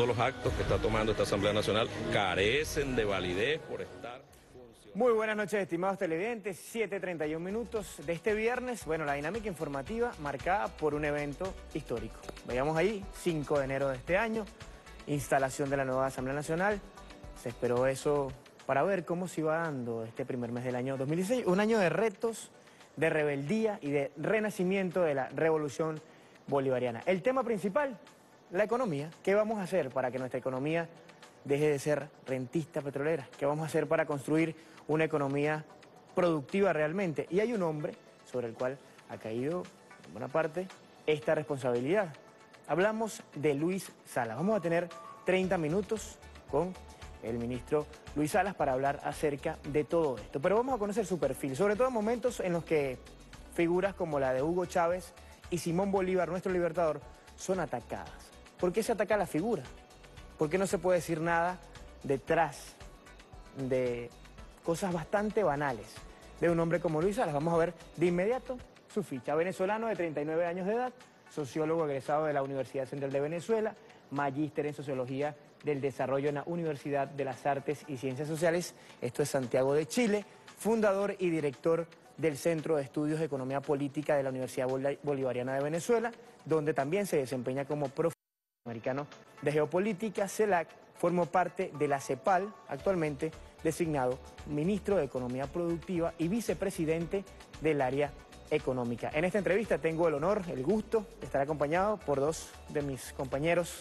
todos los actos que está tomando esta Asamblea Nacional carecen de validez por estar... Muy buenas noches, estimados televidentes, 7:31 minutos de este viernes. Bueno, la dinámica informativa marcada por un evento histórico. Veamos ahí, 5 de enero de este año, instalación de la nueva Asamblea Nacional. Se esperó eso para ver cómo se iba dando este primer mes del año 2016. Un año de retos, de rebeldía y de renacimiento de la revolución bolivariana. El tema principal, la economía. ¿Qué vamos a hacer para que nuestra economía deje de ser rentista petrolera? ¿Qué vamos a hacer para construir una economía productiva realmente? Y hay un hombre sobre el cual ha caído, en buena parte, esta responsabilidad. Hablamos de Luis Salas. Vamos a tener 30 minutos con el ministro Luis Salas para hablar acerca de todo esto. Pero vamos a conocer su perfil, sobre todo en momentos en los que figuras como la de Hugo Chávez y Simón Bolívar, nuestro libertador, son atacadas. ¿Por qué se ataca la figura? ¿Por qué no se puede decir nada detrás de cosas bastante banales de un hombre como Luis Salas? Vamos a ver de inmediato su ficha. Venezolano de 39 años de edad, sociólogo egresado de la Universidad Central de Venezuela, magíster en Sociología del Desarrollo en la Universidad de las Artes y Ciencias Sociales, esto es Santiago de Chile, fundador y director del Centro de Estudios de Economía Política de la Universidad Bolivariana de Venezuela, donde también se desempeña como profesor americano de Geopolítica, CELAC, formó parte de la CEPAL, actualmente designado ministro de Economía Productiva y vicepresidente del área económica. En esta entrevista tengo el honor, el gusto de estar acompañado por dos de mis compañeros,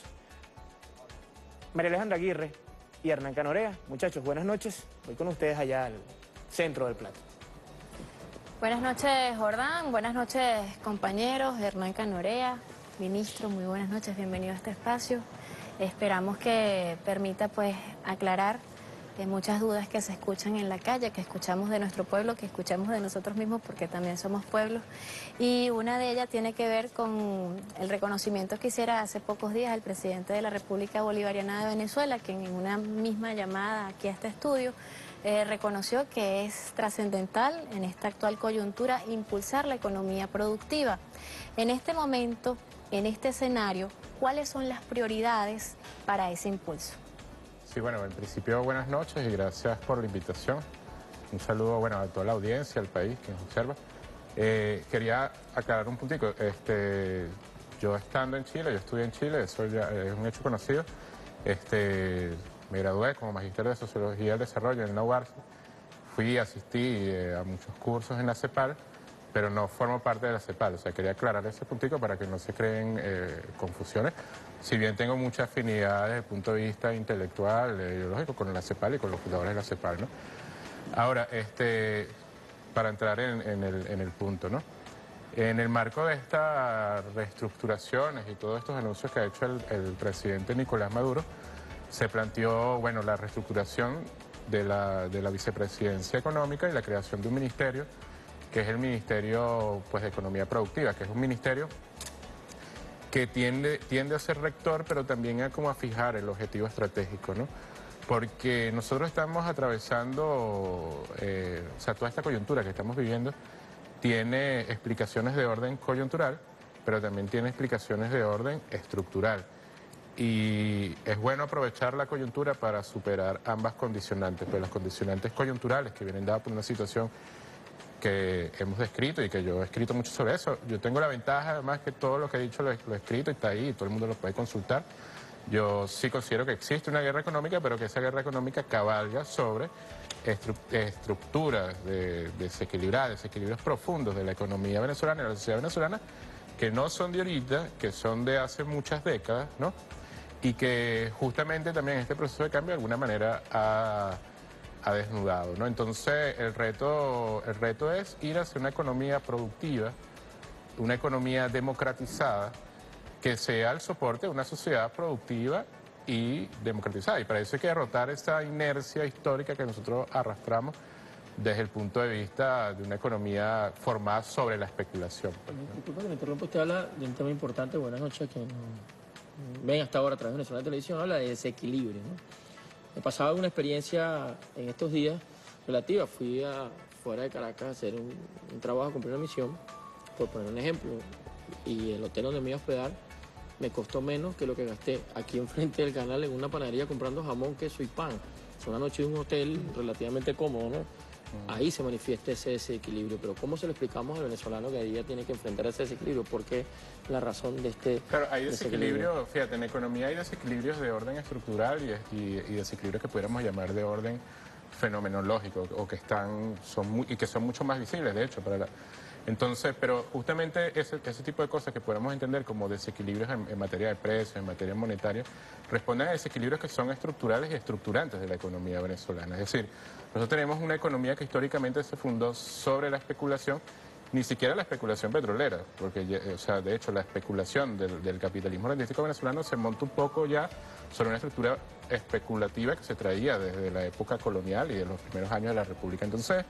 María Alejandra Aguirre y Hernán Canorea. Muchachos, buenas noches. Voy con ustedes allá al centro del plato. Buenas noches, Jordán. Buenas noches, compañeros. Hernán Canorea, ministro, muy buenas noches. Bienvenido a este espacio. Esperamos que permita, pues, aclarar muchas dudas que se escuchan en la calle, que escuchamos de nuestro pueblo, que escuchamos de nosotros mismos, porque también somos pueblos. Y una de ellas tiene que ver con el reconocimiento que hiciera hace pocos días el presidente de la República Bolivariana de Venezuela, que en una misma llamada aquí a este estudio reconoció que es trascendental en esta actual coyuntura impulsar la economía productiva. En este momento, en este escenario, ¿cuáles son las prioridades para ese impulso? Sí, bueno, en principio buenas noches y gracias por la invitación. Un saludo, bueno, a toda la audiencia, al país que nos observa. Quería aclarar un puntico. Yo estando en Chile, yo estudié en Chile, eso ya es un hecho conocido. Me gradué como magíster de Sociología del Desarrollo en la UARSE. Asistí a muchos cursos en la CEPAL, pero no formo parte de la CEPAL. O sea, quería aclarar ese puntico para que no se creen confusiones. Si bien tengo mucha afinidad desde el punto de vista intelectual, ideológico, con la CEPAL y con los fundadores de la CEPAL, ¿no? Ahora, para entrar en el punto, ¿no? En el marco de estas reestructuraciones y todos estos anuncios que ha hecho el presidente Nicolás Maduro, se planteó, bueno, la reestructuración de la vicepresidencia económica y la creación de un ministerio, que es el Ministerio, pues, de Economía Productiva, que es un ministerio que tiende a ser rector, pero también a fijar el objetivo estratégico, ¿no? Porque nosotros estamos atravesando, o sea, toda esta coyuntura que estamos viviendo tiene explicaciones de orden coyuntural, pero también tiene explicaciones de orden estructural. Y es bueno aprovechar la coyuntura para superar ambas condicionantes, pues las condicionantes coyunturales que vienen dadas por una situación que hemos descrito y que yo he escrito mucho sobre eso. Yo tengo la ventaja, además, que todo lo que he dicho lo he escrito y está ahí y todo el mundo lo puede consultar. Yo sí considero que existe una guerra económica, pero que esa guerra económica cabalga sobre estructuras desequilibrios profundos de la economía venezolana y de la sociedad venezolana, que no son de ahorita, que son de hace muchas décadas, ¿no? Y que justamente también este proceso de cambio de alguna manera ha desnudado, ¿no? Entonces el reto es ir hacia una economía productiva, una economía democratizada, que sea el soporte de una sociedad productiva y democratizada. Y para eso hay que derrotar esa inercia histórica que nosotros arrastramos desde el punto de vista de una economía formada sobre la especulación. Disculpa que me interrumpa, usted habla de un tema importante, buenas noches, que ven hasta ahora a través de Venezuela Televisión, habla de desequilibrio, ¿no? Me pasaba una experiencia en estos días relativa. Fui fuera de Caracas a hacer un trabajo, a cumplir una misión, por poner un ejemplo. Y el hotel donde me iba a hospedar me costó menos que lo que gasté aquí enfrente del canal en una panadería comprando jamón, queso y pan. Es una noche en un hotel relativamente cómodo, ¿no? Ahí se manifiesta ese desequilibrio, pero ¿cómo se lo explicamos al venezolano que día tiene que enfrentar ese desequilibrio? ¿Por qué la razón de este Claro, hay desequilibrio, fíjate, en economía hay desequilibrios de orden estructural y desequilibrios que pudiéramos llamar de orden fenomenológico o que y que son mucho más visibles, de hecho, entonces, pero justamente ese tipo de cosas que podemos entender como desequilibrios en materia de precios, en materia monetaria, responden a desequilibrios que son estructurales y estructurantes de la economía venezolana. Es decir, nosotros tenemos una economía que históricamente se fundó sobre la especulación, ni siquiera la especulación petrolera, porque, o sea, de hecho, la especulación del capitalismo rentístico venezolano se monta un poco ya sobre una estructura especulativa que se traía desde la época colonial y de los primeros años de la República. Entonces,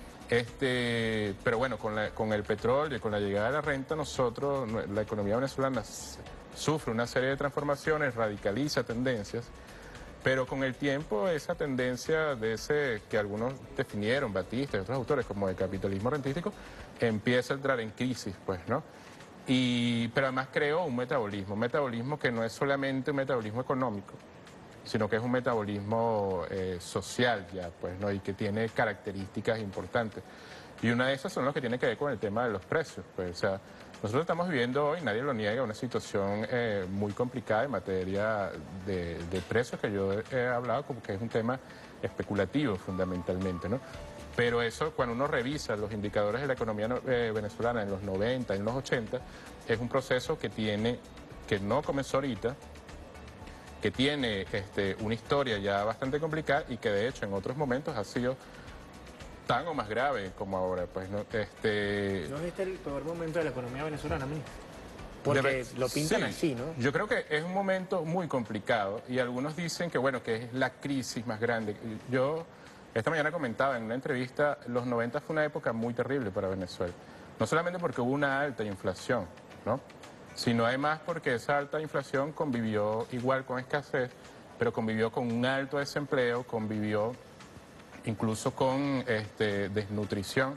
pero bueno, con el petróleo y con la llegada de la renta, la economía venezolana sufre una serie de transformaciones, radicaliza tendencias, pero con el tiempo esa tendencia de ese que algunos definieron, Batista y otros autores, como el capitalismo rentístico, empieza a entrar en crisis, pues, ¿no? Pero además creó un metabolismo que no es solamente un metabolismo económico, sino que es un metabolismo social ya, pues, ¿no? Y que tiene características importantes. Y una de esas son las que tiene que ver con el tema de los precios, pues, o sea, nosotros estamos viviendo hoy, nadie lo niega, una situación muy complicada en materia de precios, que yo he hablado como que es un tema especulativo fundamentalmente, ¿no? Pero eso, cuando uno revisa los indicadores de la economía venezolana en los 90, en los 80, es un proceso que no comenzó ahorita, que tiene una historia ya bastante complicada y que de hecho en otros momentos ha sido tan o más grave como ahora, pues, ¿no? ¿No viste el peor momento de la economía venezolana, ministro? Porque lo pintan sí, así, ¿no? Yo creo que es un momento muy complicado y algunos dicen que, bueno, que es la crisis más grande. Yo esta mañana comentaba en una entrevista, los 90 fue una época muy terrible para Venezuela. No solamente porque hubo una alta inflación, ¿no? Sino además porque esa alta inflación convivió igual con escasez, pero convivió con un alto desempleo, convivió incluso con desnutrición.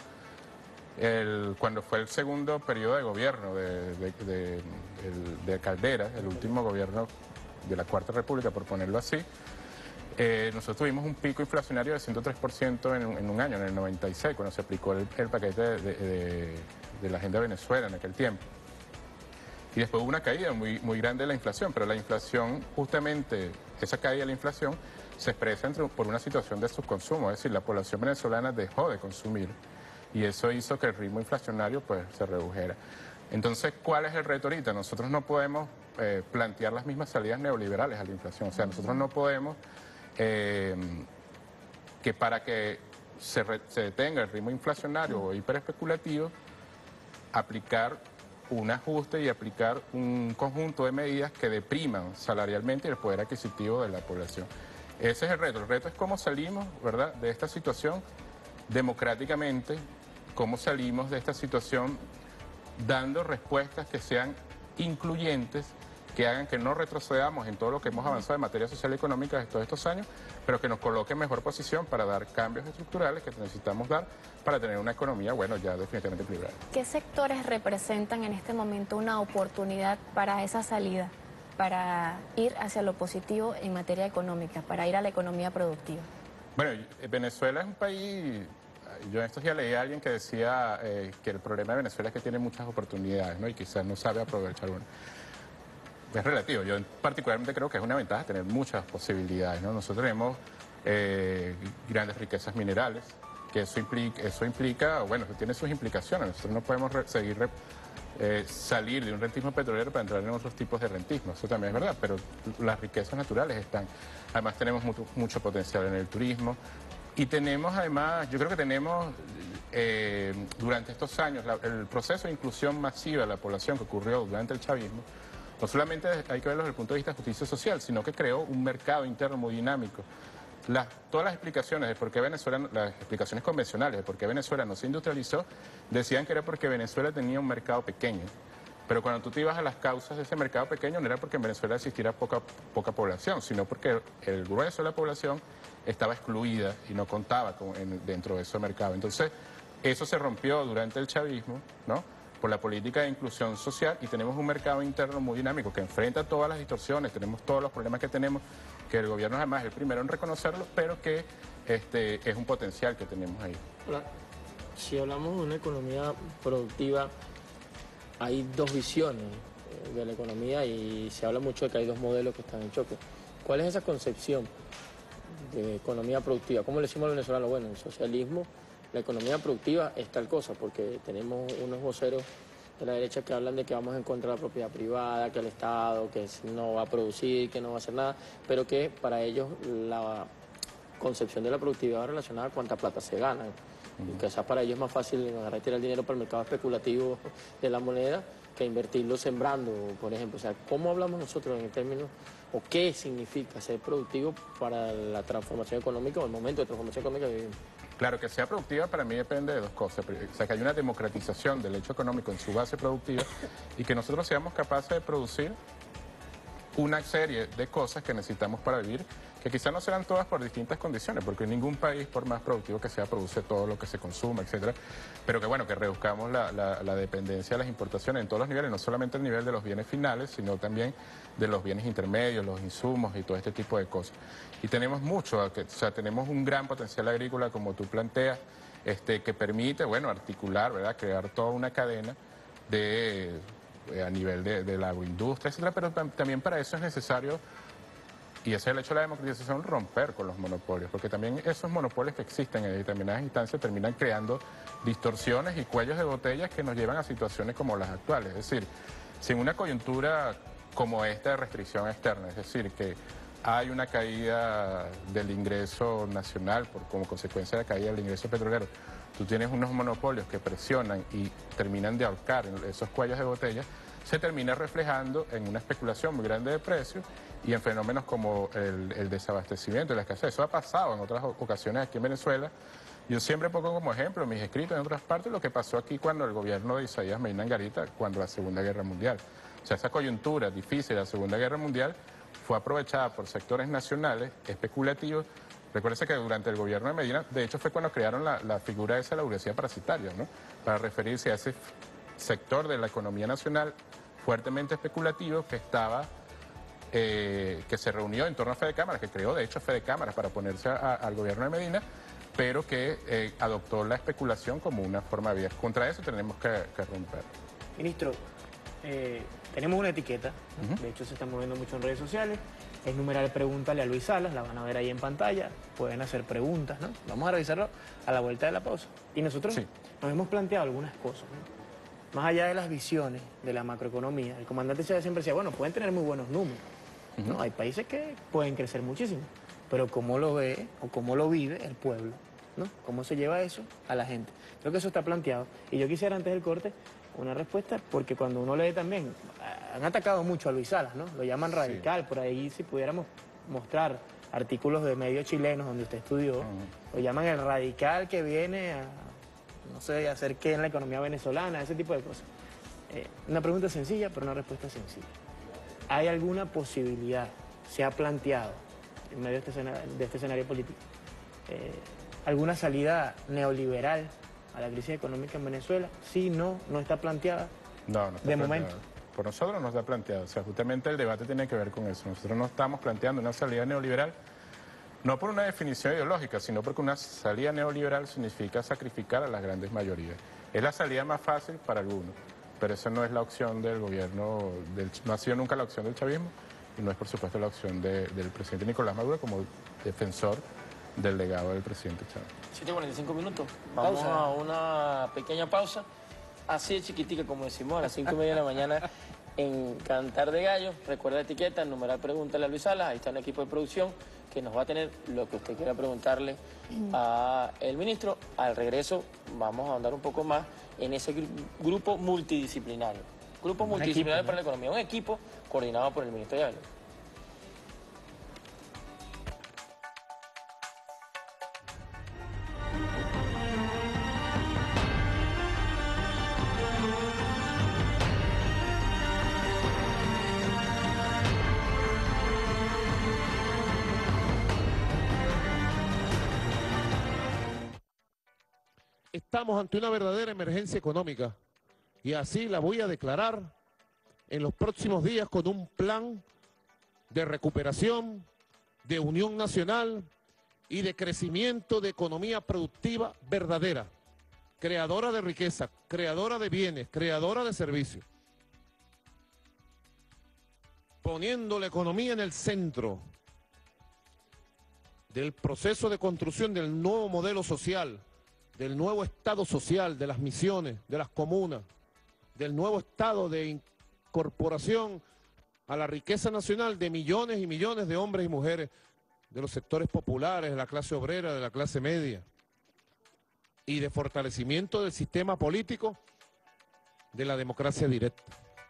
Cuando fue el segundo periodo de gobierno de Caldera, el último gobierno de la Cuarta República, por ponerlo así, nosotros tuvimos un pico inflacionario de 103% en un año, en el 96, cuando se aplicó el paquete de la Agenda Venezuela en aquel tiempo. Y después hubo una caída muy, muy grande de la inflación, pero la inflación, justamente esa caída de la inflación, se expresa por una situación de subconsumo, es decir, la población venezolana dejó de consumir y eso hizo que el ritmo inflacionario pues se redujera. Entonces, ¿cuál es el reto ahorita? Nosotros no podemos plantear las mismas salidas neoliberales a la inflación, o sea, nosotros no podemos que para que se detenga el ritmo inflacionario o hiperespeculativo, aplicar un ajuste y aplicar un conjunto de medidas que depriman salarialmente el poder adquisitivo de la población. Ese es el reto. El reto es cómo salimos, ¿verdad?, de esta situación democráticamente, cómo salimos de esta situación dando respuestas que sean incluyentes, que hagan que no retrocedamos en todo lo que hemos avanzado en materia social y económica de todos estos años, pero que nos coloque en mejor posición para dar cambios estructurales que necesitamos dar para tener una economía, bueno, ya definitivamente equilibrada. ¿Qué sectores representan en este momento una oportunidad para esa salida, para ir hacia lo positivo en materia económica, para ir a la economía productiva? Bueno, Venezuela es un país, yo en estos días leí a alguien que decía que el problema de Venezuela es que tiene muchas oportunidades, ¿no? Y quizás no sabe aprovechar una. Es relativo, yo particularmente creo que es una ventaja tener muchas posibilidades, ¿no? Nosotros tenemos grandes riquezas minerales, que eso implica, bueno, eso tiene sus implicaciones. Nosotros no podemos salir de un rentismo petrolero para entrar en otros tipos de rentismo, eso también es verdad, pero las riquezas naturales están. Además tenemos mucho potencial en el turismo y tenemos además, yo creo que tenemos durante estos años el proceso de inclusión masiva de la población que ocurrió durante el chavismo. No solamente hay que verlo desde el punto de vista de justicia social, sino que creó un mercado interno muy dinámico. Todas las explicaciones de por qué Venezuela, las explicaciones convencionales de por qué Venezuela no se industrializó, decían que era porque Venezuela tenía un mercado pequeño. Pero cuando tú te ibas a las causas de ese mercado pequeño, no era porque en Venezuela existiera poca población, sino porque el grueso de la población estaba excluida y no contaba dentro de ese mercado. Entonces, eso se rompió durante el chavismo, ¿no? por la política de inclusión social y tenemos un mercado interno muy dinámico que enfrenta todas las distorsiones, tenemos todos los problemas que tenemos, que el gobierno además es el primero en reconocerlo, pero que es un potencial que tenemos ahí. Ahora, si hablamos de una economía productiva, hay dos visiones de la economía y se habla mucho de que hay dos modelos que están en choque. ¿Cuál es esa concepción de economía productiva? ¿Cómo le decimos a los venezolanos? Bueno, el socialismo, la economía productiva es tal cosa, porque tenemos unos voceros de la derecha que hablan de que vamos en contra de la propiedad privada, que el Estado, que no va a producir, que no va a hacer nada, pero que para ellos la concepción de la productividad va relacionada a cuánta plata se gana. Y quizás para ellos es más fácil agarrar y tirar el dinero para el mercado especulativo de la moneda que invertirlo sembrando, por ejemplo. O sea, ¿cómo hablamos nosotros en términos, o qué significa ser productivo para la transformación económica o el momento de transformación económica que vivimos? Claro, que sea productiva para mí depende de dos cosas. O sea, que hay una democratización del hecho económico en su base productiva y que nosotros seamos capaces de producir una serie de cosas que necesitamos para vivir, que quizás no serán todas por distintas condiciones, porque ningún país, por más productivo que sea, produce todo lo que se consuma, etcétera, pero que bueno, que reduzcamos la dependencia de las importaciones en todos los niveles, no solamente el nivel de los bienes finales, sino también de los bienes intermedios, los insumos y todo este tipo de cosas. Y tenemos mucho, o sea, tenemos un gran potencial agrícola, como tú planteas, que permite, bueno, articular, ¿verdad?, crear toda una cadena a nivel de la agroindustria, etcétera, pero también para eso es necesario, y ese es el hecho de la democratización, romper con los monopolios, porque también esos monopolios que existen en determinadas instancias terminan creando distorsiones y cuellos de botellas que nos llevan a situaciones como las actuales. Es decir, sin una coyuntura como esta de restricción externa, es decir, que hay una caída del ingreso nacional como consecuencia de la caída del ingreso petrolero, tú tienes unos monopolios que presionan y terminan de ahorcar esos cuellos de botella, se termina reflejando en una especulación muy grande de precios y en fenómenos como el desabastecimiento y la escasez. Eso ha pasado en otras ocasiones aquí en Venezuela. Yo siempre pongo como ejemplo en mis escritos en otras partes lo que pasó aquí cuando el gobierno de Isaías Medina Angarita, cuando la Segunda Guerra Mundial. O sea, esa coyuntura difícil de la Segunda Guerra Mundial fue aprovechada por sectores nacionales especulativos. Recuérdese que durante el gobierno de Medina, de hecho fue cuando crearon la figura de esa la burguesía parasitaria, ¿no?, para referirse a ese sector de la economía nacional fuertemente especulativo que se reunió en torno a Fede Cámaras, que creó de hecho Fede Cámaras para oponerse al gobierno de Medina, pero que adoptó la especulación como una forma de vida. Contra eso tenemos que romper. Ministro, tenemos una etiqueta, de hecho se está moviendo mucho en redes sociales, es numeral Pregúntale a Luis Salas, la van a ver ahí en pantalla, pueden hacer preguntas, ¿no? Vamos a revisarlo a la vuelta de la pausa. Y nosotros nos hemos planteado algunas cosas, ¿no? Más allá de las visiones de la macroeconomía, el comandante Chávez siempre decía, bueno, pueden tener muy buenos números, ¿no? Hay países que pueden crecer muchísimo, pero ¿cómo lo ve o cómo lo vive el pueblo, ¿no? ¿Cómo se lleva eso a la gente? Creo que eso está planteado. Y yo quisiera antes del corte una respuesta, porque cuando uno lee también, han atacado mucho a Luis Salas, ¿no? Lo llaman radical, por ahí si pudiéramos mostrar artículos de medios chilenos donde usted estudió, lo llaman el radical que viene a, no sé, hacer qué en la economía venezolana, ese tipo de cosas. Una pregunta sencilla, pero una respuesta sencilla. ¿Hay alguna posibilidad, se ha planteado en medio de este escenario político, alguna salida neoliberal a la crisis económica en Venezuela? Sí, no está planteada. No está de planteado. momento. Por nosotros no está planteado. O sea, justamente el debate tiene que ver con eso. Nosotros no estamos planteando una salida neoliberal, no por una definición ideológica, sino porque una salida neoliberal significa sacrificar a las grandes mayorías. Es la salida más fácil para algunos, pero esa no es la opción del gobierno, no ha sido nunca la opción del chavismo y no es por supuesto la opción del presidente Nicolás Maduro como defensor del legado del presidente Chávez. 7:45 minutos. Vamos a una pequeña pausa, así de chiquitica como decimos, a las 5:30 de la mañana en Cantar de Gallo. Recuerda la etiqueta, el numeral Pregúntale a Luis Salas, ahí está un equipo de producción que nos va a tener lo que usted quiera preguntarle al ministro. Al regreso vamos a ahondar un poco más en ese grupo multidisciplinario. Grupo multidisciplinario para la economía, un equipo coordinado por el ministro de Hacienda. Estamos ante una verdadera emergencia económica. y así la voy a declarar en los próximos días con un plan de recuperación, de unión nacional y de crecimiento de economía productiva verdadera, creadora de riqueza, creadora de bienes, creadora de servicios, poniendo la economía en el centro del proceso de construcción del nuevo modelo social, del nuevo Estado social, de las misiones, de las comunas, del nuevo Estado de incorporación a la riqueza nacional de millones y millones de hombres y mujeres, de los sectores populares, de la clase obrera, de la clase media, y de fortalecimiento del sistema político de la democracia directa.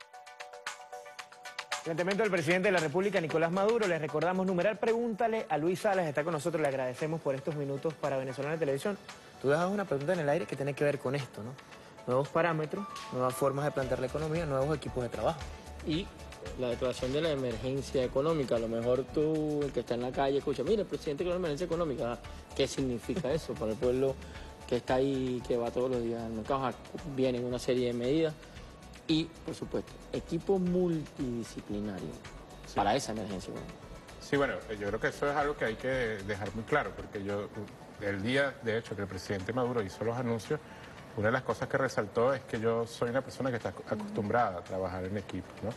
Planteamiento del presidente de la República, Nicolás Maduro. Les recordamos, numeral Pregúntale a Luis Salas, está con nosotros, le agradecemos por estos minutos para Venezolana Televisión. Tú dejas una pregunta en el aire que tiene que ver con esto, ¿no? Nuevos parámetros, nuevas formas de plantear la economía, nuevos equipos de trabajo. Y la declaración de la emergencia económica, a lo mejor tú, el que está en la calle, escucha, mira, el presidente con la emergencia económica, ¿qué significa eso para el pueblo que está ahí, que va todos los días al mercado? Vienen una serie de medidas y, por supuesto, equipo multidisciplinario para esa emergencia económica. Sí, bueno, yo creo que eso es algo que hay que dejar muy claro, porque el día, de hecho, que el presidente Maduro hizo los anuncios, una de las cosas que resaltó es que yo soy una persona que está acostumbrada a trabajar en equipo, ¿no?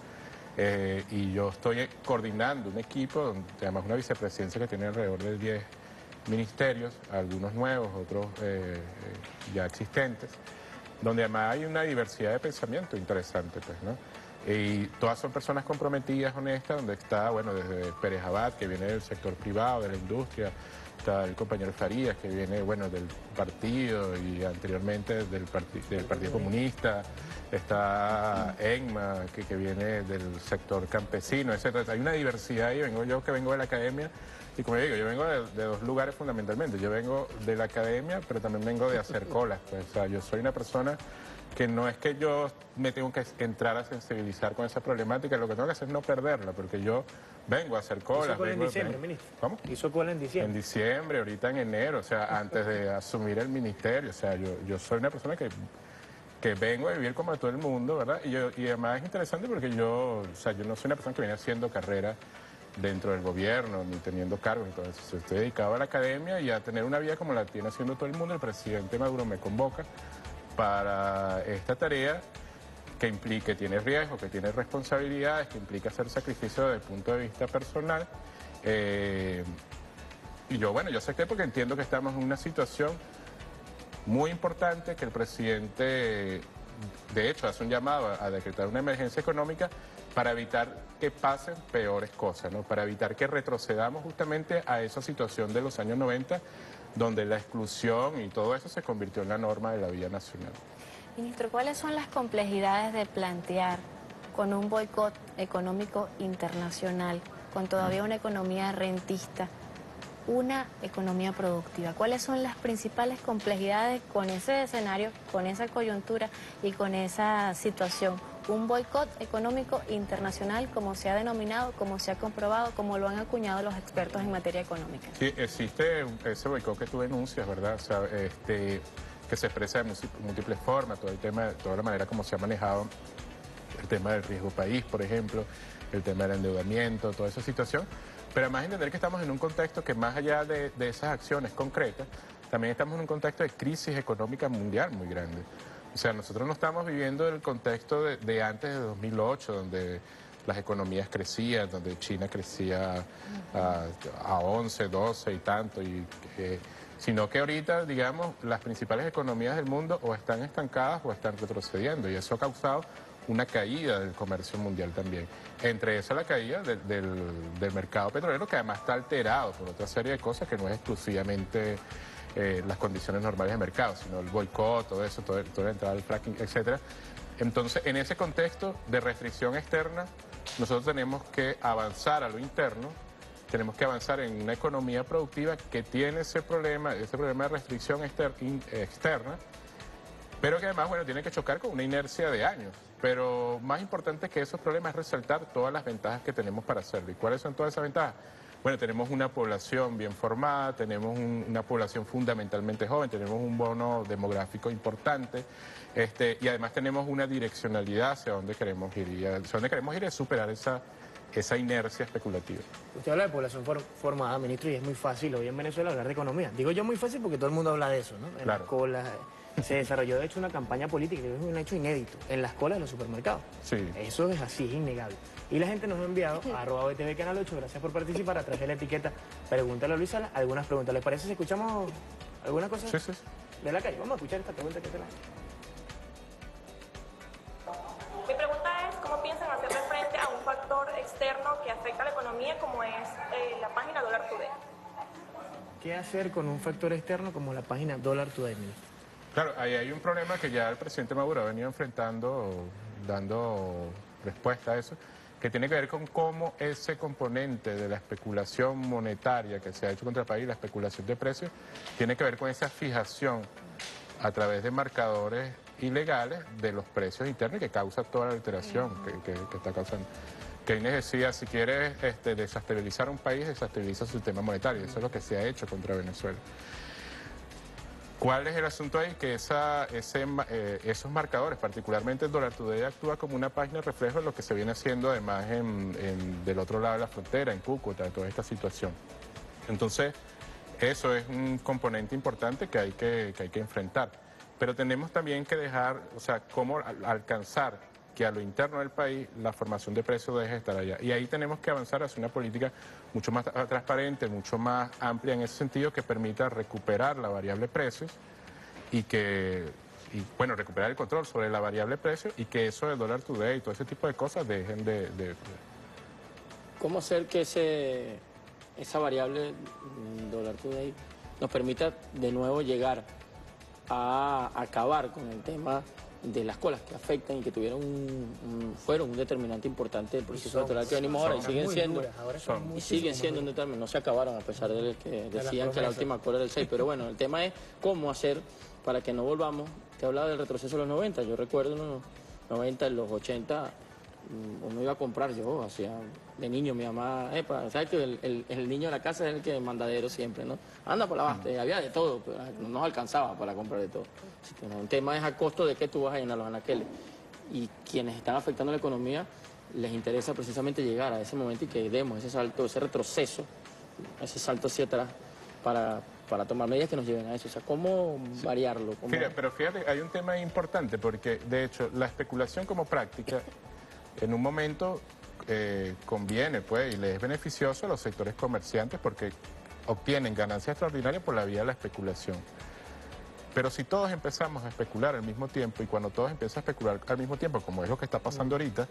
Y yo estoy coordinando un equipo, además una vicepresidencia que tiene alrededor de 10 ministerios, algunos nuevos, otros ya existentes, donde además hay una diversidad de pensamiento interesante, pues, ¿no? Y todas son personas comprometidas, honestas, donde está, bueno, desde Pérez Abad, que viene del sector privado, de la industria, está el compañero Farías, que viene, bueno, del partido y anteriormente del Partido Comunista, está Enma, que viene del sector campesino, etc. Hay una diversidad y yo que vengo de la academia, y como digo, yo vengo de dos lugares fundamentalmente. Yo vengo de la academia, pero también vengo de hacer colas. Pues, o sea, yo soy una persona que no es que yo me tengo que entrar a sensibilizar con esa problemática, lo que tengo que hacer es no perderla, porque yo vengo a hacer colas. ¿Hizo cola en diciembre, ministro? ¿Cómo? ¿Hizo cola en diciembre? En diciembre, ahorita en enero, o sea, antes de asumir el ministerio. O sea, yo soy una persona que vengo a vivir como todo el mundo, ¿verdad? Y además es interesante porque yo no soy una persona que viene haciendo carrera dentro del gobierno, ni teniendo cargos y todo eso. Estoy dedicado a la academia y a tener una vida como la tiene haciendo todo el mundo. El presidente Maduro me convoca para esta tarea que tiene riesgo, que tiene responsabilidades, que implica hacer sacrificio desde el punto de vista personal. Y yo acepté porque entiendo que estamos en una situación muy importante, que el presidente, de hecho, hace un llamado a decretar una emergencia económica para evitar que pasen peores cosas, ¿no? Para evitar que retrocedamos justamente a esa situación de los años 90, donde la exclusión y todo eso se convirtió en la norma de la vida nacional. Ministro, ¿cuáles son las complejidades de plantear con un boicot económico internacional, con todavía una economía rentista, una economía productiva? ¿Cuáles son las principales complejidades con ese escenario, con esa coyuntura y con esa situación? Un boicot económico internacional, como se ha denominado, como se ha comprobado, como lo han acuñado los expertos en materia económica. Sí, existe ese boicot que tú denuncias, ¿verdad? O sea, que se expresa de múltiples formas, toda la manera como se ha manejado el tema del riesgo país, por ejemplo, el tema del endeudamiento, toda esa situación. Pero además entender que estamos en un contexto que más allá de esas acciones concretas, también estamos en un contexto de crisis económica mundial muy grande. O sea, nosotros no estamos viviendo el contexto de antes de 2008, donde las economías crecían, donde China crecía a 11, 12 y tanto, sino que ahorita, digamos, las principales economías del mundo o están estancadas o están retrocediendo, y eso ha causado una caída del comercio mundial también. Entre eso la caída del mercado petrolero, que además está alterado por otra serie de cosas que no es exclusivamente las condiciones normales de mercado, sino el boicot, todo eso, toda la entrada del fracking, etc. Entonces, en ese contexto de restricción externa, nosotros tenemos que avanzar a lo interno, tenemos que avanzar en una economía productiva que tiene ese problema de restricción externa, pero que además, tiene que chocar con una inercia de años. Pero más importante que esos problemas es resaltar todas las ventajas que tenemos para hacerlo. ¿Y cuáles son todas esas ventajas? bueno, tenemos una población bien formada, tenemos una población fundamentalmente joven, tenemos un bono demográfico importante, y además tenemos una direccionalidad hacia dónde queremos ir. Y hacia dónde queremos ir es superar esa inercia especulativa. Usted habla de población formada, ministro, y es muy fácil hoy en Venezuela hablar de economía. Digo yo muy fácil porque todo el mundo habla de eso, ¿no? En Claro. las colas. Se desarrolló, de hecho, una campaña política, que es un hecho inédito, en las colas de los supermercados. Sí. Eso es así, es innegable. Y la gente nos ha enviado a @BTV Canal 8, gracias por participar, a través de la etiqueta Pregúntale a Luis Salas, algunas preguntas. ¿Les parece si escuchamos alguna cosa Sí, sí. de la calle? Vamos a escuchar esta pregunta que te la... Mi pregunta es, ¿cómo piensan hacerle frente a un factor externo que afecta a la economía como es la página Dollar Today? ¿Qué hacer con un factor externo como la página Dollar Today, ministro? Claro, ahí hay un problema que ya el presidente Maduro ha venido enfrentando, dando respuesta a eso, que tiene que ver con cómo ese componente de la especulación monetaria que se ha hecho contra el país, la especulación de precios, tiene que ver con esa fijación a través de marcadores ilegales de los precios internos y que causa toda la alteración que está causando. Keynes decía, si quieres desestabilizar un país, desestabiliza su sistema monetario. Eso es lo que se ha hecho contra Venezuela. ¿Cuál es el asunto ahí? Que esos marcadores, particularmente el Dollar Today, actúa como una página reflejo de lo que se viene haciendo además del otro lado de la frontera, en Cúcuta, toda esta situación. Entonces, eso es un componente importante que hay que enfrentar. Pero tenemos también que dejar, o sea, cómo alcanzar que a lo interno del país la formación de precios deje de estar allá. Y ahí tenemos que avanzar hacia una política mucho más transparente, mucho más amplia en ese sentido, que permita recuperar la variable precios y bueno, recuperar el control sobre la variable precios y que eso del Dollar Today y todo ese tipo de cosas dejen de... ¿Cómo hacer que esa variable Dollar Today nos permita de nuevo llegar a acabar con el tema de las colas que afectan y que fueron un determinante importante del proceso electoral que venimos ahora y siguen siendo, un determinante, no se acabaron a pesar de que decían que la última cola era el 6, pero bueno, el tema es cómo hacer para que no volvamos. Te hablaba del retroceso de los 90, yo recuerdo en los 90, en los 80, uno iba a comprar, yo hacía de niño, mi mamá, ¿sabes que el niño de la casa es el que mandadero siempre, ¿no? Anda por la basta, había de todo, pero no nos alcanzaba para comprar de todo. Así que el tema es a costo de que tú vas a llenar los anaqueles. Y quienes están afectando la economía, les interesa precisamente llegar a ese momento y que demos ese salto, ese retroceso, ese salto hacia atrás para tomar medidas que nos lleven a eso. O sea, ¿cómo variarlo? Pero fíjate, hay un tema importante porque, de hecho, la especulación como práctica, en un momento conviene, pues, y le es beneficioso a los sectores comerciantes porque obtienen ganancias extraordinarias por la vía de la especulación. Pero si todos empezamos a especular al mismo tiempo y cuando todos empiezan a especular al mismo tiempo, como es lo que está pasando ahorita,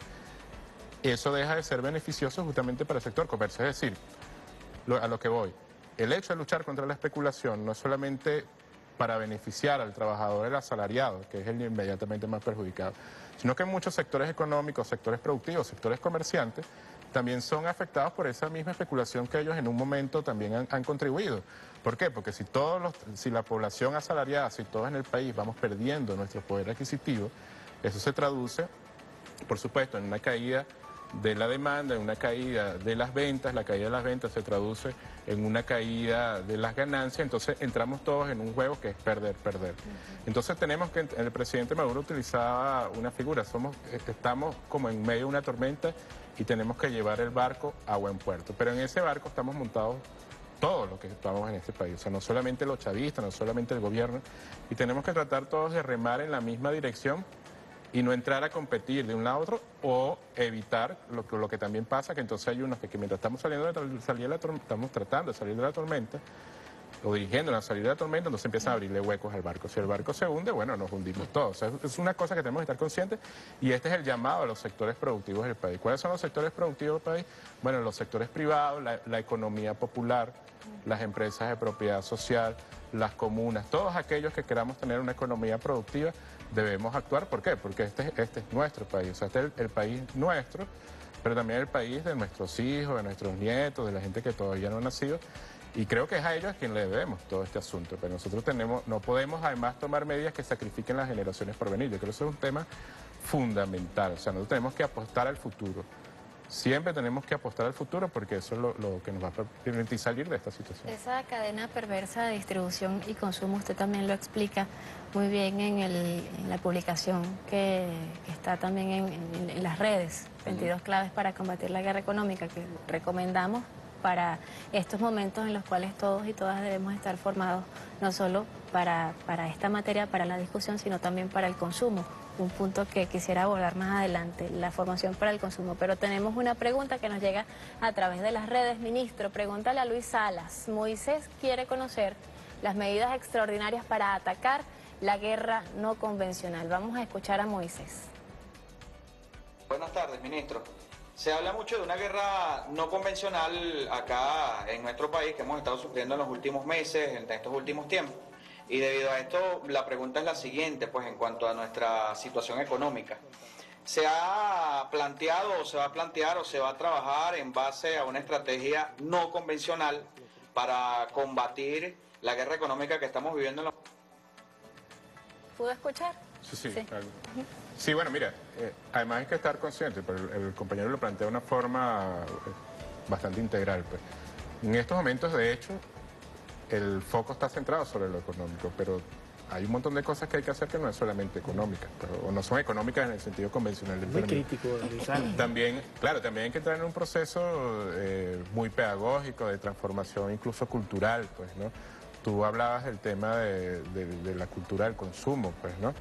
eso deja de ser beneficioso justamente para el sector comercio. Es decir, a lo que voy, el hecho de luchar contra la especulación no es solamente para beneficiar al trabajador, el asalariado, que es el inmediatamente más perjudicado, sino que muchos sectores económicos, sectores productivos, sectores comerciantes, también son afectados por esa misma especulación que ellos en un momento también han contribuido. ¿Por qué? Porque si la población asalariada, si todos en el país vamos perdiendo nuestro poder adquisitivo, eso se traduce, por supuesto, en una caída de la demanda, en una caída de las ventas, la caída de las ventas se traduce en una caída de las ganancias, entonces entramos todos en un juego que es perder, perder. Entonces tenemos que, el presidente Maduro utilizaba una figura, estamos como en medio de una tormenta y tenemos que llevar el barco a buen puerto, pero en ese barco estamos montados todos los que estamos en este país, o sea, no solamente los chavistas, no solamente el gobierno, y tenemos que tratar todos de remar en la misma dirección y no entrar a competir de un lado a otro o evitar lo que también pasa, que entonces hay unos que mientras estamos estamos tratando de salir de la tormenta o dirigiéndonos a salir de la tormenta, entonces empiezan a abrirle huecos al barco. Si el barco se hunde, bueno, nos hundimos todos. O sea, es una cosa que tenemos que estar conscientes y este es el llamado a los sectores productivos del país. ¿Cuáles son los sectores productivos del país? Bueno, los sectores privados, la economía popular, las empresas de propiedad social, las comunas, todos aquellos que queramos tener una economía productiva, debemos actuar. ¿Por qué? Porque este es nuestro país, o sea, este es el país nuestro, pero también el país de nuestros hijos, de nuestros nietos, de la gente que todavía no ha nacido, y creo que es a ellos a quien le debemos todo este asunto, pero nosotros no podemos además tomar medidas que sacrifiquen las generaciones por venir. Yo creo que eso es un tema fundamental, o sea, nosotros tenemos que apostar al futuro, siempre tenemos que apostar al futuro porque eso es lo que nos va a permitir salir de esta situación. Esa cadena perversa de distribución y consumo, usted también lo explica muy bien en la publicación que está también en las redes, 22 claves para combatir la guerra económica, que recomendamos para estos momentos en los cuales todos y todas debemos estar formados, no solo para esta materia, para la discusión, sino también para el consumo. Un punto que quisiera abordar más adelante, la formación para el consumo. Pero tenemos una pregunta que nos llega a través de las redes. Ministro, pregúntale a Luis Salas. Moisés quiere conocer las medidas extraordinarias para atacar la guerra no convencional. Vamos a escuchar a Moisés. Buenas tardes, ministro. Se habla mucho de una guerra no convencional acá en nuestro país que hemos estado sufriendo en los últimos meses, en estos últimos tiempos. Y debido a esto, la pregunta es la siguiente, pues en cuanto a nuestra situación económica. ¿Se ha planteado o se va a plantear o se va a trabajar en base a una estrategia no convencional para combatir la guerra económica que estamos viviendo en los... ¿Pudo escuchar? Sí. Claro. Sí, bueno, mira, además hay que estar consciente, pero el compañero lo plantea de una forma bastante integral. Pues. En estos momentos, de hecho, el foco está centrado sobre lo económico, pero hay un montón de cosas que hay que hacer que no es solamente económicas, o no son económicas en el sentido convencional del término. Muy crítico, También, claro, también hay que entrar en un proceso muy pedagógico, de transformación incluso cultural, pues, ¿no? Tú hablabas del tema de la cultura del consumo, pues, ¿no?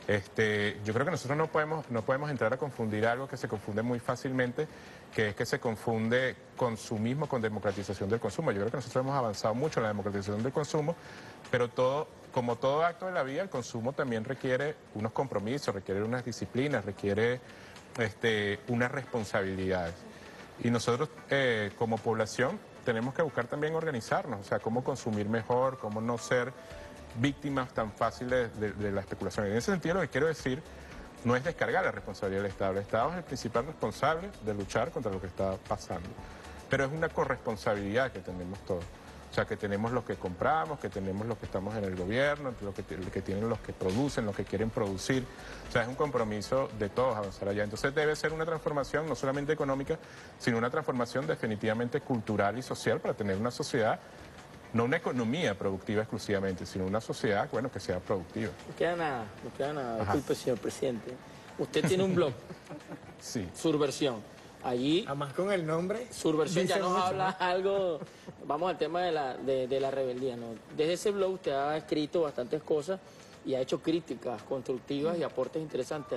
Yo creo que nosotros no podemos entrar a confundir algo que se confunde muy fácilmente, que es que se confunde consumismo con democratización del consumo. Yo creo que nosotros hemos avanzado mucho en la democratización del consumo, pero como todo acto de la vida, el consumo también requiere unos compromisos, requiere unas disciplinas, requiere unas responsabilidades. Y nosotros como población tenemos que buscar también organizarnos, o sea, cómo consumir mejor, cómo no ser víctimas tan fáciles de la especulación. En ese sentido, lo que quiero decir no es descargar la responsabilidad del Estado. El Estado es el principal responsable de luchar contra lo que está pasando, pero es una corresponsabilidad que tenemos todos. O sea, que tenemos los que compramos, que tenemos los que estamos en el gobierno, lo que tienen los que producen, los que quieren producir. O sea, es un compromiso de todos avanzar allá. Entonces debe ser una transformación no solamente económica, sino una transformación definitivamente cultural y social para tener una sociedad, no una economía productiva exclusivamente, sino una sociedad, bueno, que sea productiva. No queda nada, disculpe, señor presidente. Usted tiene un blog, Sí. Subversión. Allí, además con el nombre, Subversión ya dice nos mucho, habla ¿no? algo, vamos al tema de la rebeldía, ¿no? Desde ese blog usted ha escrito bastantes cosas y ha hecho críticas constructivas y aportes interesantes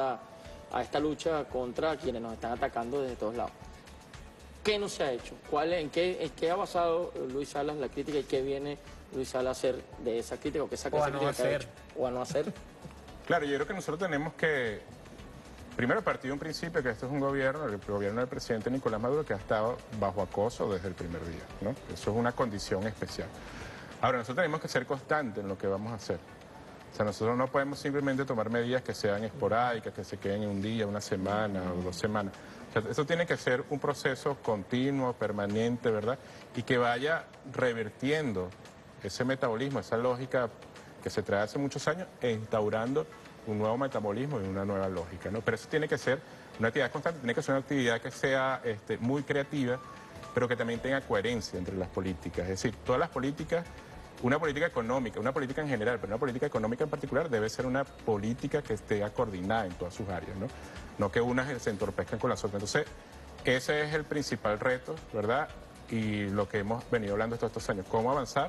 a esta lucha contra quienes nos están atacando desde todos lados. ¿Qué no se ha hecho? ¿En qué ha basado Luis Salas la crítica y qué viene Luis Salas a hacer de esa crítica o qué saca esa crítica que ha hecho? O a no hacer. Claro, yo creo que nosotros tenemos que, primero, partir de un principio que este es un gobierno, el gobierno del presidente Nicolás Maduro, que ha estado bajo acoso desde el primer día, ¿no? Eso es una condición especial. Ahora, nosotros tenemos que ser constantes en lo que vamos a hacer. O sea, nosotros no podemos simplemente tomar medidas que sean esporádicas, que se queden en un día, una semana o 2 semanas. O sea, eso tiene que ser un proceso continuo, permanente, ¿verdad? Y que vaya revertiendo ese metabolismo, esa lógica que se trae hace muchos años, e instaurando un nuevo metabolismo y una nueva lógica, ¿no? Pero eso tiene que ser una actividad constante, tiene que ser una actividad que sea muy creativa, pero que también tenga coherencia entre las políticas. Es decir, todas las políticas, una política económica, una política en general, pero una política económica en particular debe ser una política que esté coordinada en todas sus áreas, ¿no? No que unas se entorpezcan con las otras. Entonces, ese es el principal reto, ¿verdad? Y lo que hemos venido hablando estos años, cómo avanzar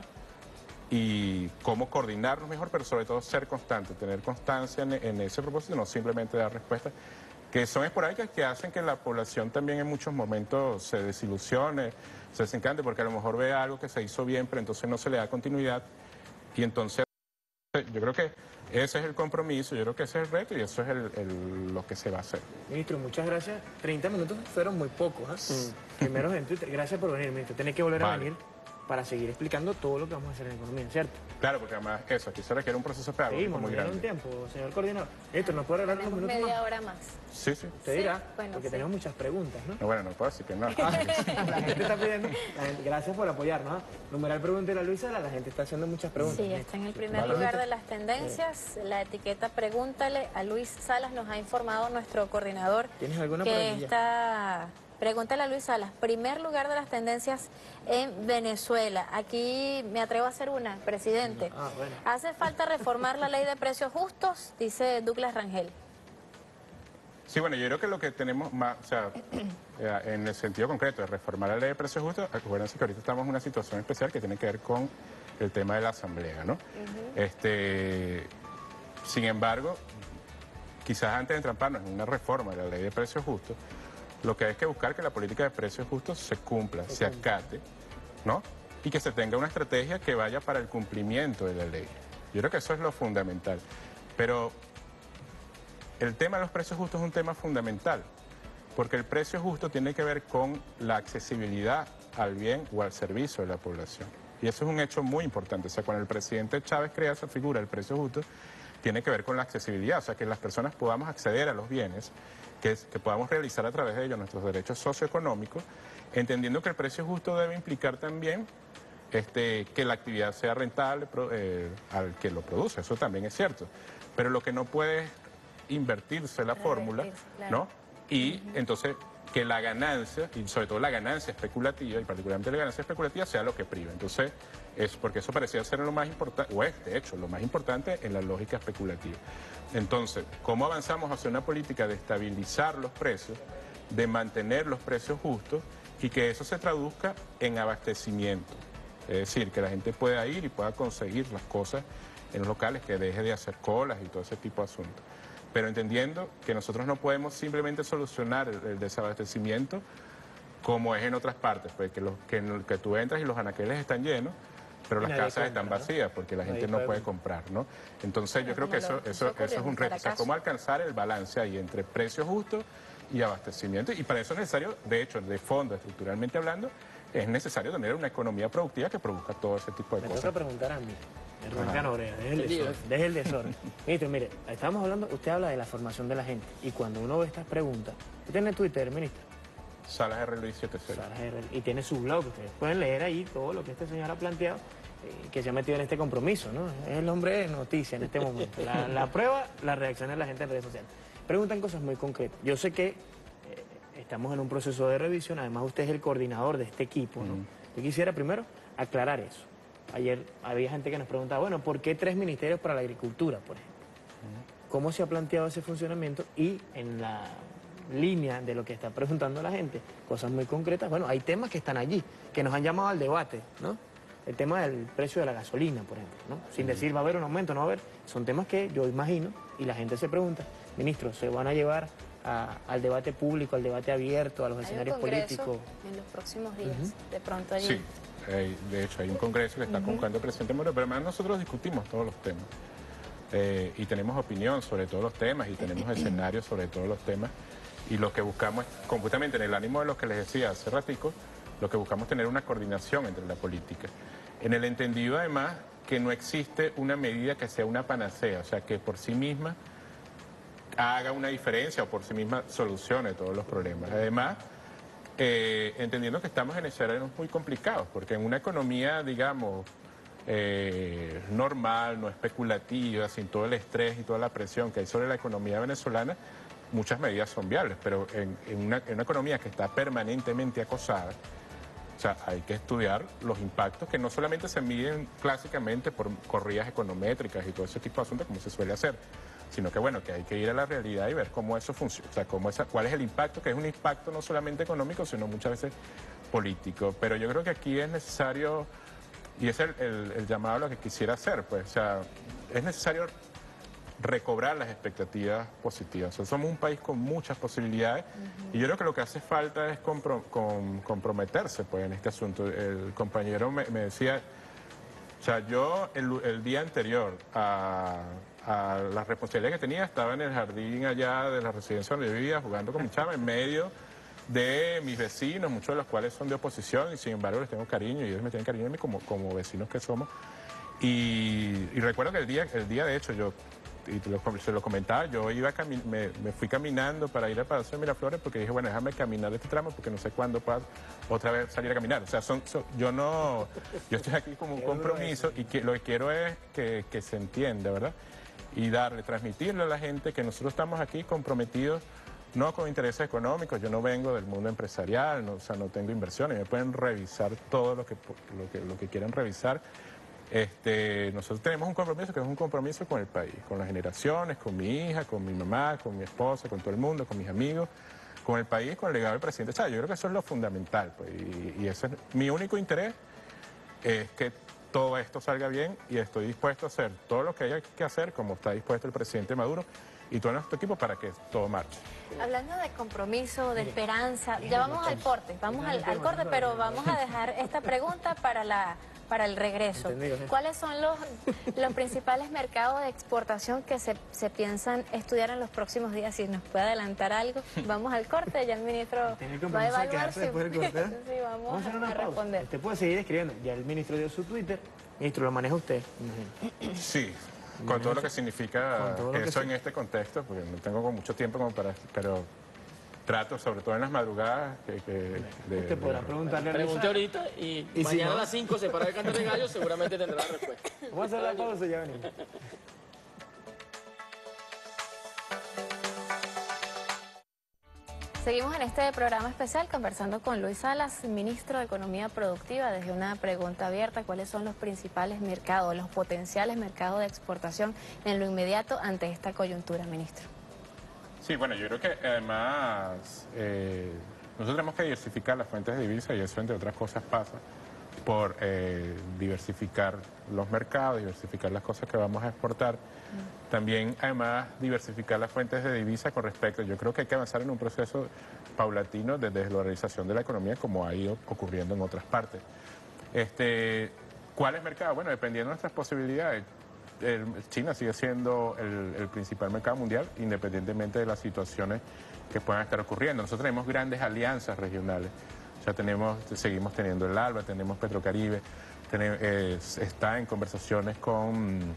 y cómo coordinarnos mejor, pero sobre todo ser constantes, tener constancia en ese propósito, no simplemente dar respuestas que son esporádicas, que hacen que la población también en muchos momentos se desilusione, se desencante, porque a lo mejor ve algo que se hizo bien, pero entonces no se le da continuidad, y entonces yo creo que ese es el compromiso, yo creo que ese es el reto y eso es lo que se va a hacer. Ministro, muchas gracias. 30 minutos fueron muy pocos, ¿eh? Primero en Twitter. Gracias por venir, ministro. Tiene que volver a venir para seguir explicando todo lo que vamos a hacer en economía, ¿cierto? Claro, porque además eso, aquí se requiere un proceso pedagógico muy grande. un tiempo, señor coordinador. Esto, ¿nos puede regalar unos minutos media más? hora más. Sí. Usted dirá, bueno, porque sí. tenemos muchas preguntas, ¿no? No, bueno, no puedo decir que no. La gente está pidiendo, gracias por apoyarnos. Numeral pregúntele a Luisa, la gente está haciendo muchas preguntas. Sí, está en el primer lugar de las tendencias. La etiqueta Pregúntale a Luis Salas nos ha informado nuestro coordinador ¿Tienes alguna que pregunta? esta Pregúntale a Luis Salas, primer lugar de las tendencias en Venezuela. Aquí me atrevo a hacer una, presidente. Bueno. ¿Hace falta reformar la ley de precios justos? Dice Douglas Rangel. Sí, bueno, yo creo que lo que tenemos más, o sea, en el sentido concreto de reformar la ley de precios justos, acuérdense que ahorita estamos en una situación especial que tiene que ver con el tema de la asamblea, ¿no? Sin embargo, quizás antes de entramparnos en una reforma de la ley de precios justos, lo que hay que buscar es que la política de precios justos se cumpla, se acate, ¿no? Y que se tenga una estrategia que vaya para el cumplimiento de la ley. Yo creo que eso es lo fundamental. Pero el tema de los precios justos es un tema fundamental, porque el precio justo tiene que ver con la accesibilidad al bien o al servicio de la población. Y eso es un hecho muy importante. O sea, cuando el presidente Chávez crea esa figura, el precio justo, tiene que ver con la accesibilidad, o sea, que las personas podamos acceder a los bienes, que podamos realizar a través de ellos nuestros derechos socioeconómicos, entendiendo que el precio justo debe implicar también que la actividad sea rentable al que lo produce, eso también es cierto. Pero lo que no puede invertirse la fórmula, claro, ¿no? Y entonces que la ganancia, y sobre todo la ganancia especulativa, y particularmente la ganancia especulativa, sea lo que priva. Entonces, es porque eso parecía ser lo más importante, o es, de hecho, lo más importante en la lógica especulativa. Entonces, ¿cómo avanzamos hacia una política de estabilizar los precios, de mantener los precios justos, y que eso se traduzca en abastecimiento? Es decir, que la gente pueda ir y pueda conseguir las cosas en los locales, que deje de hacer colas y todo ese tipo de asuntos. Pero entendiendo que nosotros no podemos simplemente solucionar el desabastecimiento como es en otras partes, pues que tú entras y los anaqueles están llenos, pero las casas están vacías porque la gente no puede comprar, ¿no? Entonces yo creo que eso es un reto, o sea, cómo alcanzar el balance ahí entre precios justos y abastecimiento, y para eso es necesario, de hecho, de fondo, estructuralmente hablando, es necesario tener una economía productiva que produzca todo ese tipo de cosas. Me toca preguntar a mí. Hernán Canorea, deje el desorden. Ministro, mire, estamos hablando, usted habla de la formación de la gente, y cuando uno ve estas preguntas, usted tiene Twitter, ministro. Salas R. Luis 70. Salas R. Y tiene su blog, ustedes pueden leer ahí todo lo que este señor ha planteado, que se ha metido en este compromiso, ¿no? Es el hombre de noticia en este momento. La prueba, la reacción de la gente en redes sociales. Preguntan cosas muy concretas. Yo sé que estamos en un proceso de revisión, además usted es el coordinador de este equipo, ¿no? Yo quisiera primero aclarar eso. Ayer había gente que nos preguntaba, bueno, ¿por qué 3 ministerios para la agricultura, por ejemplo? ¿Cómo se ha planteado ese funcionamiento? Y en la línea de lo que está preguntando la gente, cosas muy concretas, bueno, hay temas que están allí, que nos han llamado al debate, ¿no? El tema del precio de la gasolina, por ejemplo, ¿no? Sin decir va a haber un aumento, no va a haber. Son temas que yo imagino, y la gente se pregunta, ministro, ¿se van a llevar al debate público, al debate abierto, a los escenarios políticos? En los próximos días, de pronto allí. Sí. De hecho, hay un congreso que está convocando el presidente Maduro, pero además nosotros discutimos todos los temas y tenemos opinión sobre todos los temas y tenemos escenarios sobre todos los temas, y lo que buscamos es, completamente en el ánimo de lo que les decía hace ratico, lo que buscamos es tener una coordinación entre la política, en el entendido además que no existe una medida que sea una panacea, o sea, que por sí misma haga una diferencia o por sí misma solucione todos los problemas. Además, entendiendo que estamos en escenarios muy complicados, porque en una economía, digamos, normal, no especulativa, sin todo el estrés y toda la presión que hay sobre la economía venezolana, muchas medidas son viables, pero en una economía que está permanentemente acosada, o sea, hay que estudiar los impactos que no solamente se miden clásicamente por corridas econométricas y todo ese tipo de asuntos como se suele hacer, sino que bueno, que hay que ir a la realidad y ver cómo eso funciona, o sea, cuál es el impacto, que es un impacto no solamente económico, sino muchas veces político. Pero yo creo que aquí es necesario, y es el llamado a lo que quisiera hacer, pues, o sea, es necesario recobrar las expectativas positivas. O sea, somos un país con muchas posibilidades y yo creo que lo que hace falta es comprometerse, pues, en este asunto. El compañero me decía, o sea, yo el día anterior a la responsabilidad que tenía, estaba en el jardín allá de la residencia donde yo vivía, jugando con mi chama, en medio de mis vecinos, muchos de los cuales son de oposición, y sin embargo les tengo cariño, y ellos me tienen cariño a mí como vecinos que somos. Y recuerdo que el día de hecho, se lo comentaba, yo me fui caminando para ir al Palacio de Miraflores, porque dije, bueno, déjame caminar este tramo, porque no sé cuándo puedo otra vez salir a caminar. O sea, yo estoy aquí como un compromiso, y lo que quiero es que se entienda, ¿verdad? Y transmitirle a la gente que nosotros estamos aquí comprometidos no con intereses económicos, yo no vengo del mundo empresarial, no, o sea, no tengo inversiones, me pueden revisar todo lo que quieran revisar. Nosotros tenemos un compromiso que es un compromiso con el país, con las generaciones, con mi hija, con mi mamá, con mi esposa, con todo el mundo, con mis amigos, con el país, con el legado del presidente. O sea, yo creo que eso es lo fundamental, pues, y ese es mi único interés, es que todo esto salga bien y estoy dispuesto a hacer todo lo que haya que hacer, como está dispuesto el presidente Maduro y todo nuestro equipo para que todo marche. Hablando de compromiso, de esperanza, ya vamos al corte, al corte, pero vamos a dejar esta pregunta para el regreso. ¿Cuáles son los principales mercados de exportación que se piensan estudiar en los próximos días? Si nos puede adelantar algo. Vamos al corte, ya el ministro va a evaluar si... después del corte. Sí, vamos a responder. Usted puede seguir escribiendo. Ya el ministro dio su Twitter. Ministro, ¿lo maneja usted? Sí, con todo lo que significa eso en este contexto, porque no tengo mucho tiempo como para... Pero trato, sobre todo en las madrugadas, Usted podrá preguntarle a Pregunte ahorita y mañana si no, a las 5 se para el canto de gallo, seguramente tendrá la respuesta. Vamos a hacer la pausa y ya venimos. Seguimos en este programa especial conversando con Luis Salas, ministro de Economía Productiva, desde una pregunta abierta: ¿cuáles son los principales mercados, los potenciales mercados de exportación en lo inmediato ante esta coyuntura, ministro? Sí, bueno, yo creo que además nosotros tenemos que diversificar las fuentes de divisa y eso, entre otras cosas, pasa por diversificar los mercados, diversificar las cosas que vamos a exportar. También, además, diversificar las fuentes de divisa con respecto. Yo creo que hay que avanzar en un proceso paulatino de desdolarización de la economía, como ha ido ocurriendo en otras partes. ¿Cuáles mercados? Bueno, dependiendo de nuestras posibilidades. China sigue siendo el principal mercado mundial, independientemente de las situaciones que puedan estar ocurriendo. Nosotros tenemos grandes alianzas regionales. O sea, seguimos teniendo el ALBA, tenemos Petrocaribe, está en conversaciones con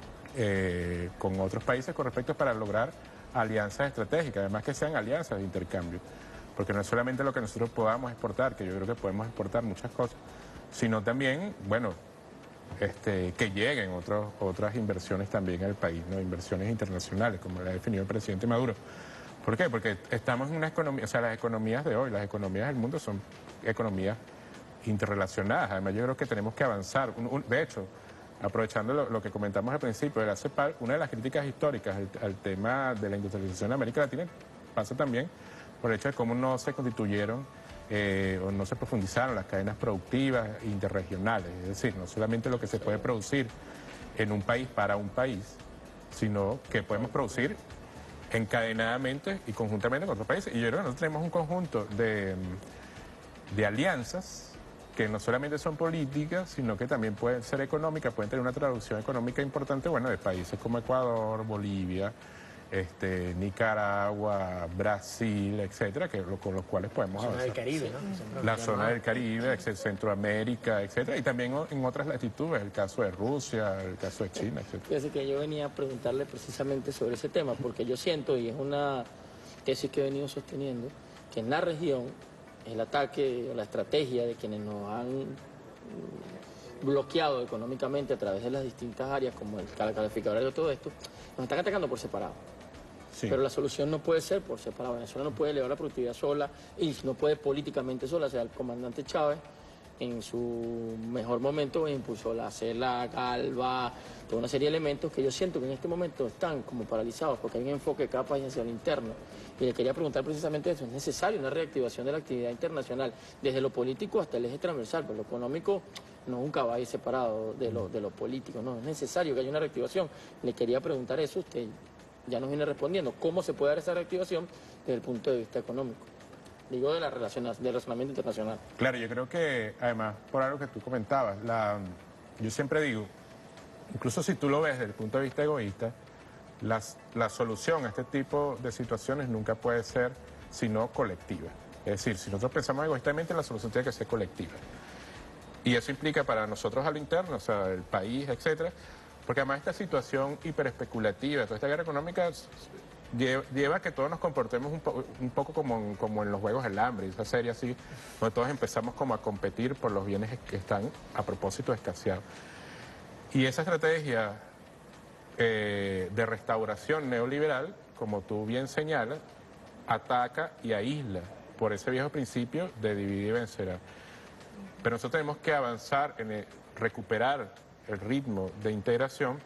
otros países con respecto para lograr alianzas estratégicas, además que sean alianzas de intercambio, porque no es solamente lo que nosotros podamos exportar, que yo creo que podemos exportar muchas cosas, sino también, bueno, que lleguen otras inversiones también al país, ¿no? Inversiones internacionales, como lo ha definido el presidente Maduro. ¿Por qué? Porque estamos en una economía, o sea, las economías de hoy, las economías del mundo son economías interrelacionadas. Además, yo creo que tenemos que avanzar. De hecho, aprovechando lo que comentamos al principio de la CEPAL, una de las críticas históricas al tema de la industrialización de América Latina pasa también por el hecho de cómo no se constituyeron o no se profundizaron las cadenas productivas interregionales. Es decir, no solamente lo que se puede producir en un país para un país, sino que podemos producir encadenadamente y conjuntamente con otros países. Y yo creo que nosotros tenemos un conjunto de alianzas que no solamente son políticas, sino que también pueden ser económicas, pueden tener una traducción económica importante, bueno, de países como Ecuador, Bolivia, Nicaragua, Brasil, etcétera, con los cuales podemos avanzar. La zona del Caribe, ¿no? La zona del Caribe, Centroamérica, etcétera, y también en otras latitudes, el caso de Rusia, el caso de China, etcétera. Fíjese que yo venía a preguntarle precisamente sobre ese tema, porque yo siento, y es una tesis que he venido sosteniendo, que en la región el ataque o la estrategia de quienes nos han bloqueado económicamente a través de las distintas áreas, como el calificador de todo esto, nos están atacando por separado. Sí. Pero la solución no puede ser por separado. Venezuela no puede elevar la productividad sola y no puede políticamente sola. O sea, el comandante Chávez, en su mejor momento, impulsó la CELAC, ALBA, toda una serie de elementos que yo siento que en este momento están como paralizados porque hay un enfoque de cada país hacia el interno. Y le quería preguntar precisamente eso. ¿Es necesario una reactivación de la actividad internacional desde lo político hasta el eje transversal? Pero lo económico nunca va a ir separado de lo político, no, es necesario que haya una reactivación. Le quería preguntar eso, usted ya nos viene respondiendo, ¿cómo se puede dar esa reactivación desde el punto de vista económico? Digo, del razonamiento internacional. Claro, yo creo que, además, por algo que tú comentabas, yo siempre digo, incluso si tú lo ves desde el punto de vista egoísta, la solución a este tipo de situaciones nunca puede ser sino colectiva. Es decir, si nosotros pensamos egoístamente, la solución tiene que ser colectiva. Y eso implica para nosotros a lo interno, o sea, el país, etcétera, porque además esta situación hiperespeculativa, toda esta guerra económica lleva a que todos nos comportemos un poco como en los Juegos del Hambre, esa serie así, donde todos empezamos como a competir por los bienes que están a propósito escaseados. Y esa estrategia de restauración neoliberal, como tú bien señalas, ataca y aísla por ese viejo principio de dividir y vencerá. Pero nosotros tenemos que avanzar en recuperar el ritmo de integración,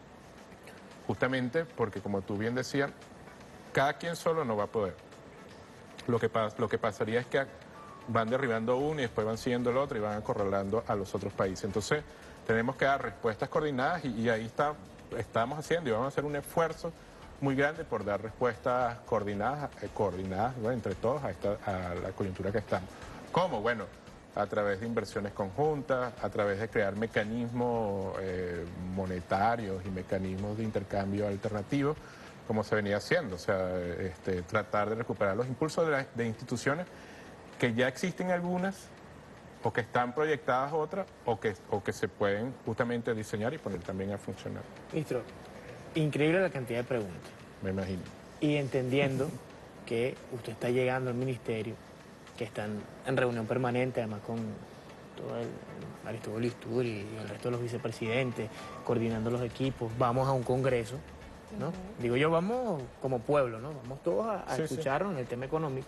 justamente porque, como tú bien decías, cada quien solo no va a poder. Lo que pasaría es que van derribando uno y después van siguiendo el otro y van acorralando a los otros países. Entonces, tenemos que dar respuestas coordinadas y ahí estamos haciendo y vamos a hacer un esfuerzo muy grande por dar respuestas coordinadas bueno, entre todos a la coyuntura que estamos. ¿Cómo? Bueno, a través de inversiones conjuntas, a través de crear mecanismos monetarios y mecanismos de intercambio alternativos, como se venía haciendo, o sea, tratar de recuperar los impulsos de instituciones que ya existen algunas, o que están proyectadas otras, o que se pueden justamente diseñar y poner también a funcionar. Ministro, increíble la cantidad de preguntas. Me imagino. Y entendiendo que usted está llegando al ministerio, que están en reunión permanente, además con todo el Aristóbulo Isturi y el resto de los vicepresidentes, coordinando los equipos, vamos a un congreso, ¿no? Digo yo, vamos como pueblo, ¿no? Vamos todos a escucharnos en el tema económico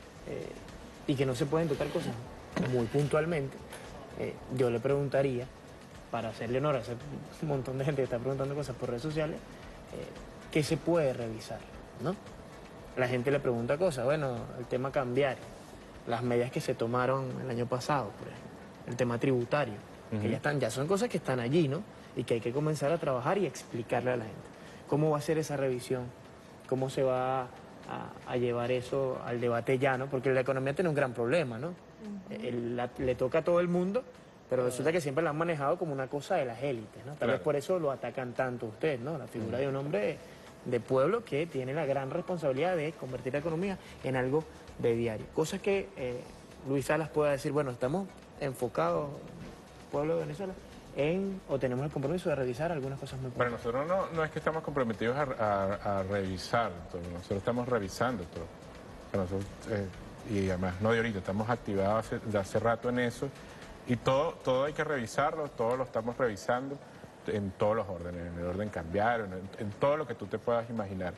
y que no se pueden tocar cosas muy puntualmente. Yo le preguntaría, para hacerle honor a ese montón de gente que está preguntando cosas por redes sociales, ¿qué se puede revisar, ¿no? La gente le pregunta cosas, bueno, el tema cambiario, las medidas que se tomaron el año pasado, por ejemplo, el tema tributario, que ya son cosas que están allí, ¿no? Y que hay que comenzar a trabajar y explicarle a la gente. ¿Cómo va a ser esa revisión? ¿Cómo se va a llevar eso al debate llano? Porque la economía tiene un gran problema, ¿no? Le toca a todo el mundo, pero resulta que siempre la han manejado como una cosa de las élites, ¿no? Tal vez por eso lo atacan tanto a usted, ¿no? La figura de un hombre de pueblo que tiene la gran responsabilidad de convertir la economía en algo de diario. Cosas que Luis Salas pueda decir, bueno, estamos enfocados, pueblo de Venezuela, o tenemos el compromiso de revisar algunas cosas muy importantes. Bueno, nosotros no es que estamos comprometidos a revisar todo, nosotros estamos revisando todo. O sea, nosotros, y además no de ahorita, estamos activados de hace rato en eso, y todo hay que revisarlo, todo lo estamos revisando en todos los órdenes, en el orden cambiario, en todo lo que tú te puedas imaginar.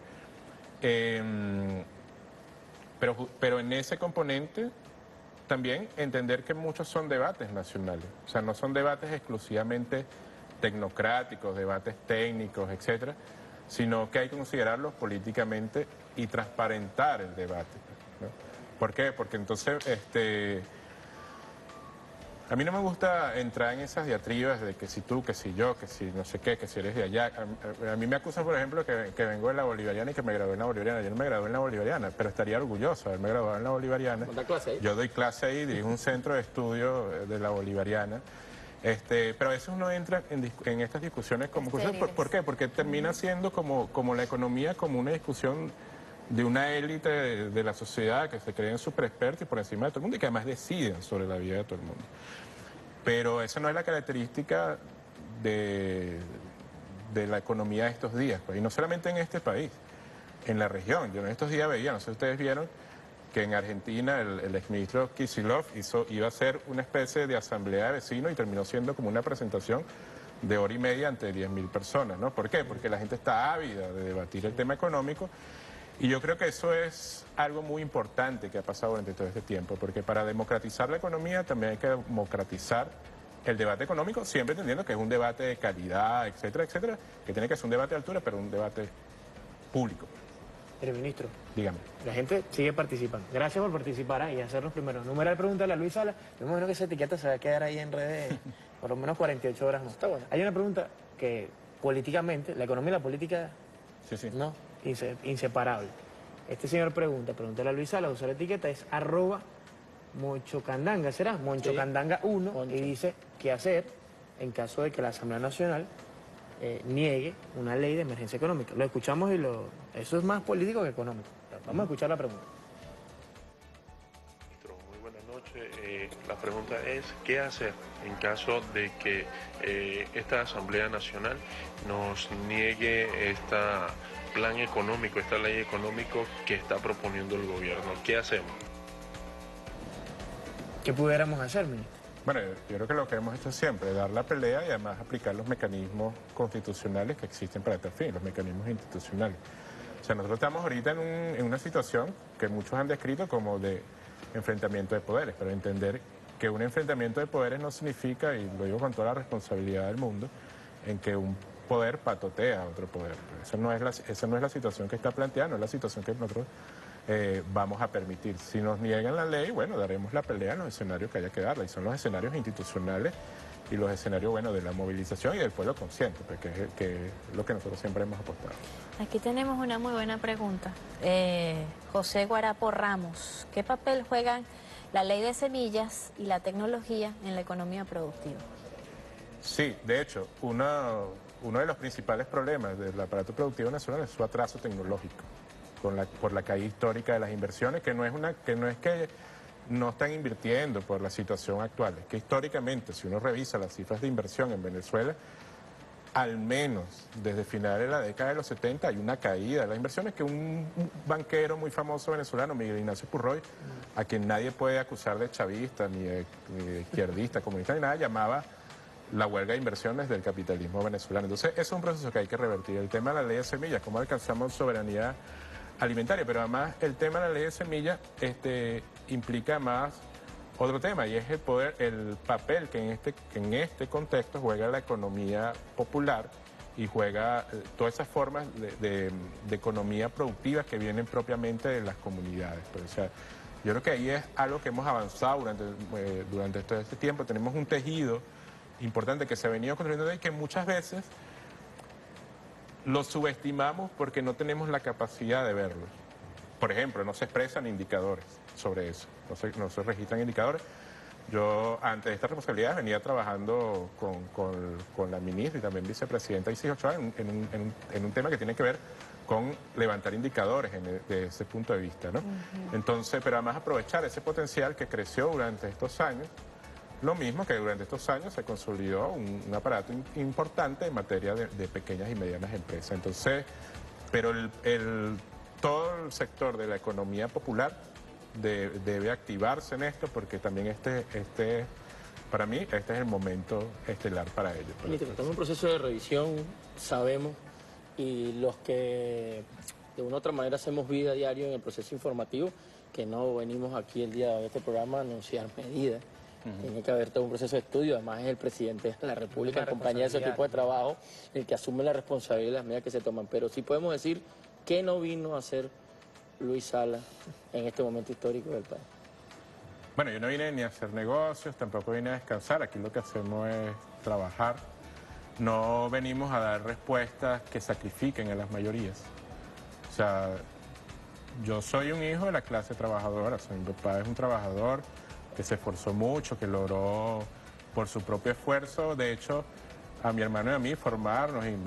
Pero en ese componente también entender que muchos son debates nacionales, o sea, no son debates exclusivamente tecnocráticos, debates técnicos, etcétera, sino que hay que considerarlos políticamente y transparentar el debate, ¿no? ¿Por qué? Porque entonces, a mí no me gusta entrar en esas diatribas de que si tú, que si yo, que si no sé qué, que si eres de allá. A mí me acusan, por ejemplo, que vengo de la Bolivariana y que me gradué en la Bolivariana. Yo no me gradué en la Bolivariana, pero estaría orgulloso de haberme graduado en la Bolivariana. ¿Da clase ahí? Yo doy clase ahí, dirijo un centro de estudio de la Bolivariana. Pero a veces uno entra en estas discusiones como... ¿Por qué? Porque termina siendo como la economía, como una discusión de una élite de la sociedad que se creen súper expertos y por encima de todo el mundo y que además deciden sobre la vida de todo el mundo. Pero esa no es la característica de la economía de estos días, pues, y no solamente en este país, en la región. Yo en estos días veía, no sé si ustedes vieron, que en Argentina el exministro Kicillof iba a hacer una especie de asamblea de vecinos y terminó siendo como una presentación de hora y media ante 10.000 personas, ¿no? ¿Por qué? Porque la gente está ávida de debatir el tema económico. Y yo creo que eso es algo muy importante que ha pasado durante todo este tiempo, porque para democratizar la economía también hay que democratizar el debate económico, siempre entendiendo que es un debate de calidad, etcétera, etcétera, que tiene que ser un debate de altura, pero un debate público. Pero, ministro, dígame. La gente sigue participando. Gracias por participar y hacernos primero. Numeral, pregúntale a Luis Salas. Yo me imagino que esa etiqueta se va a quedar ahí en redes por lo menos 48 horas más. Está bueno. Hay una pregunta que políticamente, la economía y la política, no, inseparable. Este señor pregúntale a Luis Salas, usa la etiqueta, es @monchocandanga, ¿será? Monchocandanga 1, y dice qué hacer en caso de que la Asamblea Nacional niegue una ley de emergencia económica. Lo escuchamos y eso es más político que económico. Vamos a escuchar la pregunta. Muy buenas noches. La pregunta es, ¿qué hacer en caso de que esta Asamblea Nacional nos niegue este plan económico, esta ley económica que está proponiendo el gobierno? ¿Qué hacemos? ¿Qué pudiéramos hacer, ministro? Bueno, yo creo que lo que hemos hecho siempre es dar la pelea y además aplicar los mecanismos constitucionales que existen para tal fin, los mecanismos institucionales. O sea, nosotros estamos ahorita en una situación que muchos han descrito como de enfrentamiento de poderes, pero entender que un enfrentamiento de poderes no significa, y lo digo con toda la responsabilidad del mundo, en que un poder patotea a otro poder. Esa no es la situación que está planteada, no es la situación que nosotros vamos a permitir. Si nos niegan la ley, bueno, daremos la pelea en los escenarios que haya que darla, y son los escenarios institucionales y los escenarios, bueno, de la movilización y del pueblo consciente, porque que es lo que nosotros siempre hemos apostado. Aquí tenemos una muy buena pregunta. José Guarapo Ramos, ¿qué papel juegan la ley de semillas y la tecnología en la economía productiva? Sí, de hecho, uno de los principales problemas del aparato productivo nacional es su atraso tecnológico, por la caída histórica de las inversiones, que no es que no están invirtiendo por la situación actual, es que históricamente, si uno revisa las cifras de inversión en Venezuela, al menos desde finales de la década de los 70 hay una caída de las inversiones que un banquero muy famoso venezolano, Miguel Ignacio Purroy, a quien nadie puede acusar de chavista, ni de izquierdista, comunista, ni nada, llamaba la huelga de inversiones del capitalismo venezolano. Entonces, es un proceso que hay que revertir. El tema de la ley de semillas, cómo alcanzamos soberanía alimentaria, pero además el tema de la ley de semillas implica más otro tema, y es el papel que en este contexto juega la economía popular y juega todas esas formas de economía productiva que vienen propiamente de las comunidades. Pero, o sea, yo creo que ahí es algo que hemos avanzado durante todo este tiempo. Tenemos un tejido importante que se ha venido construyendo y que muchas veces lo subestimamos porque no tenemos la capacidad de verlo. Por ejemplo, no se expresan indicadores sobre eso, no se registran indicadores. Yo, ante esta responsabilidad, venía trabajando con la ministra y también vicepresidenta Isis Ochoa en un tema que tiene que ver con levantar indicadores de ese punto de vista, ¿no? Entonces, pero además aprovechar ese potencial que creció durante estos años, lo mismo que durante estos años se consolidó un aparato importante en materia de pequeñas y medianas empresas. Entonces, pero todo el sector de la economía popular debe activarse en esto, porque también para mí, este es el momento estelar para ello. Estamos en un proceso de revisión, sabemos, y los que de una u otra manera hacemos vida a diario en el proceso informativo, que no venimos aquí el día de este programa a anunciar medidas. Tiene que haber todo un proceso de estudio, además es el presidente de la República, en compañía de ese equipo de trabajo, el que asume la responsabilidad de las medidas que se toman. Pero sí podemos decir que no vino a hacer Luis Salas en este momento histórico del país. Bueno, yo no vine ni a hacer negocios, tampoco vine a descansar. Aquí lo que hacemos es trabajar. No venimos a dar respuestas que sacrifiquen a las mayorías. O sea, yo soy un hijo de la clase trabajadora. O sea, mi papá es un trabajador que se esforzó mucho, que logró por su propio esfuerzo, de hecho, a mi hermano y a mí formarnos y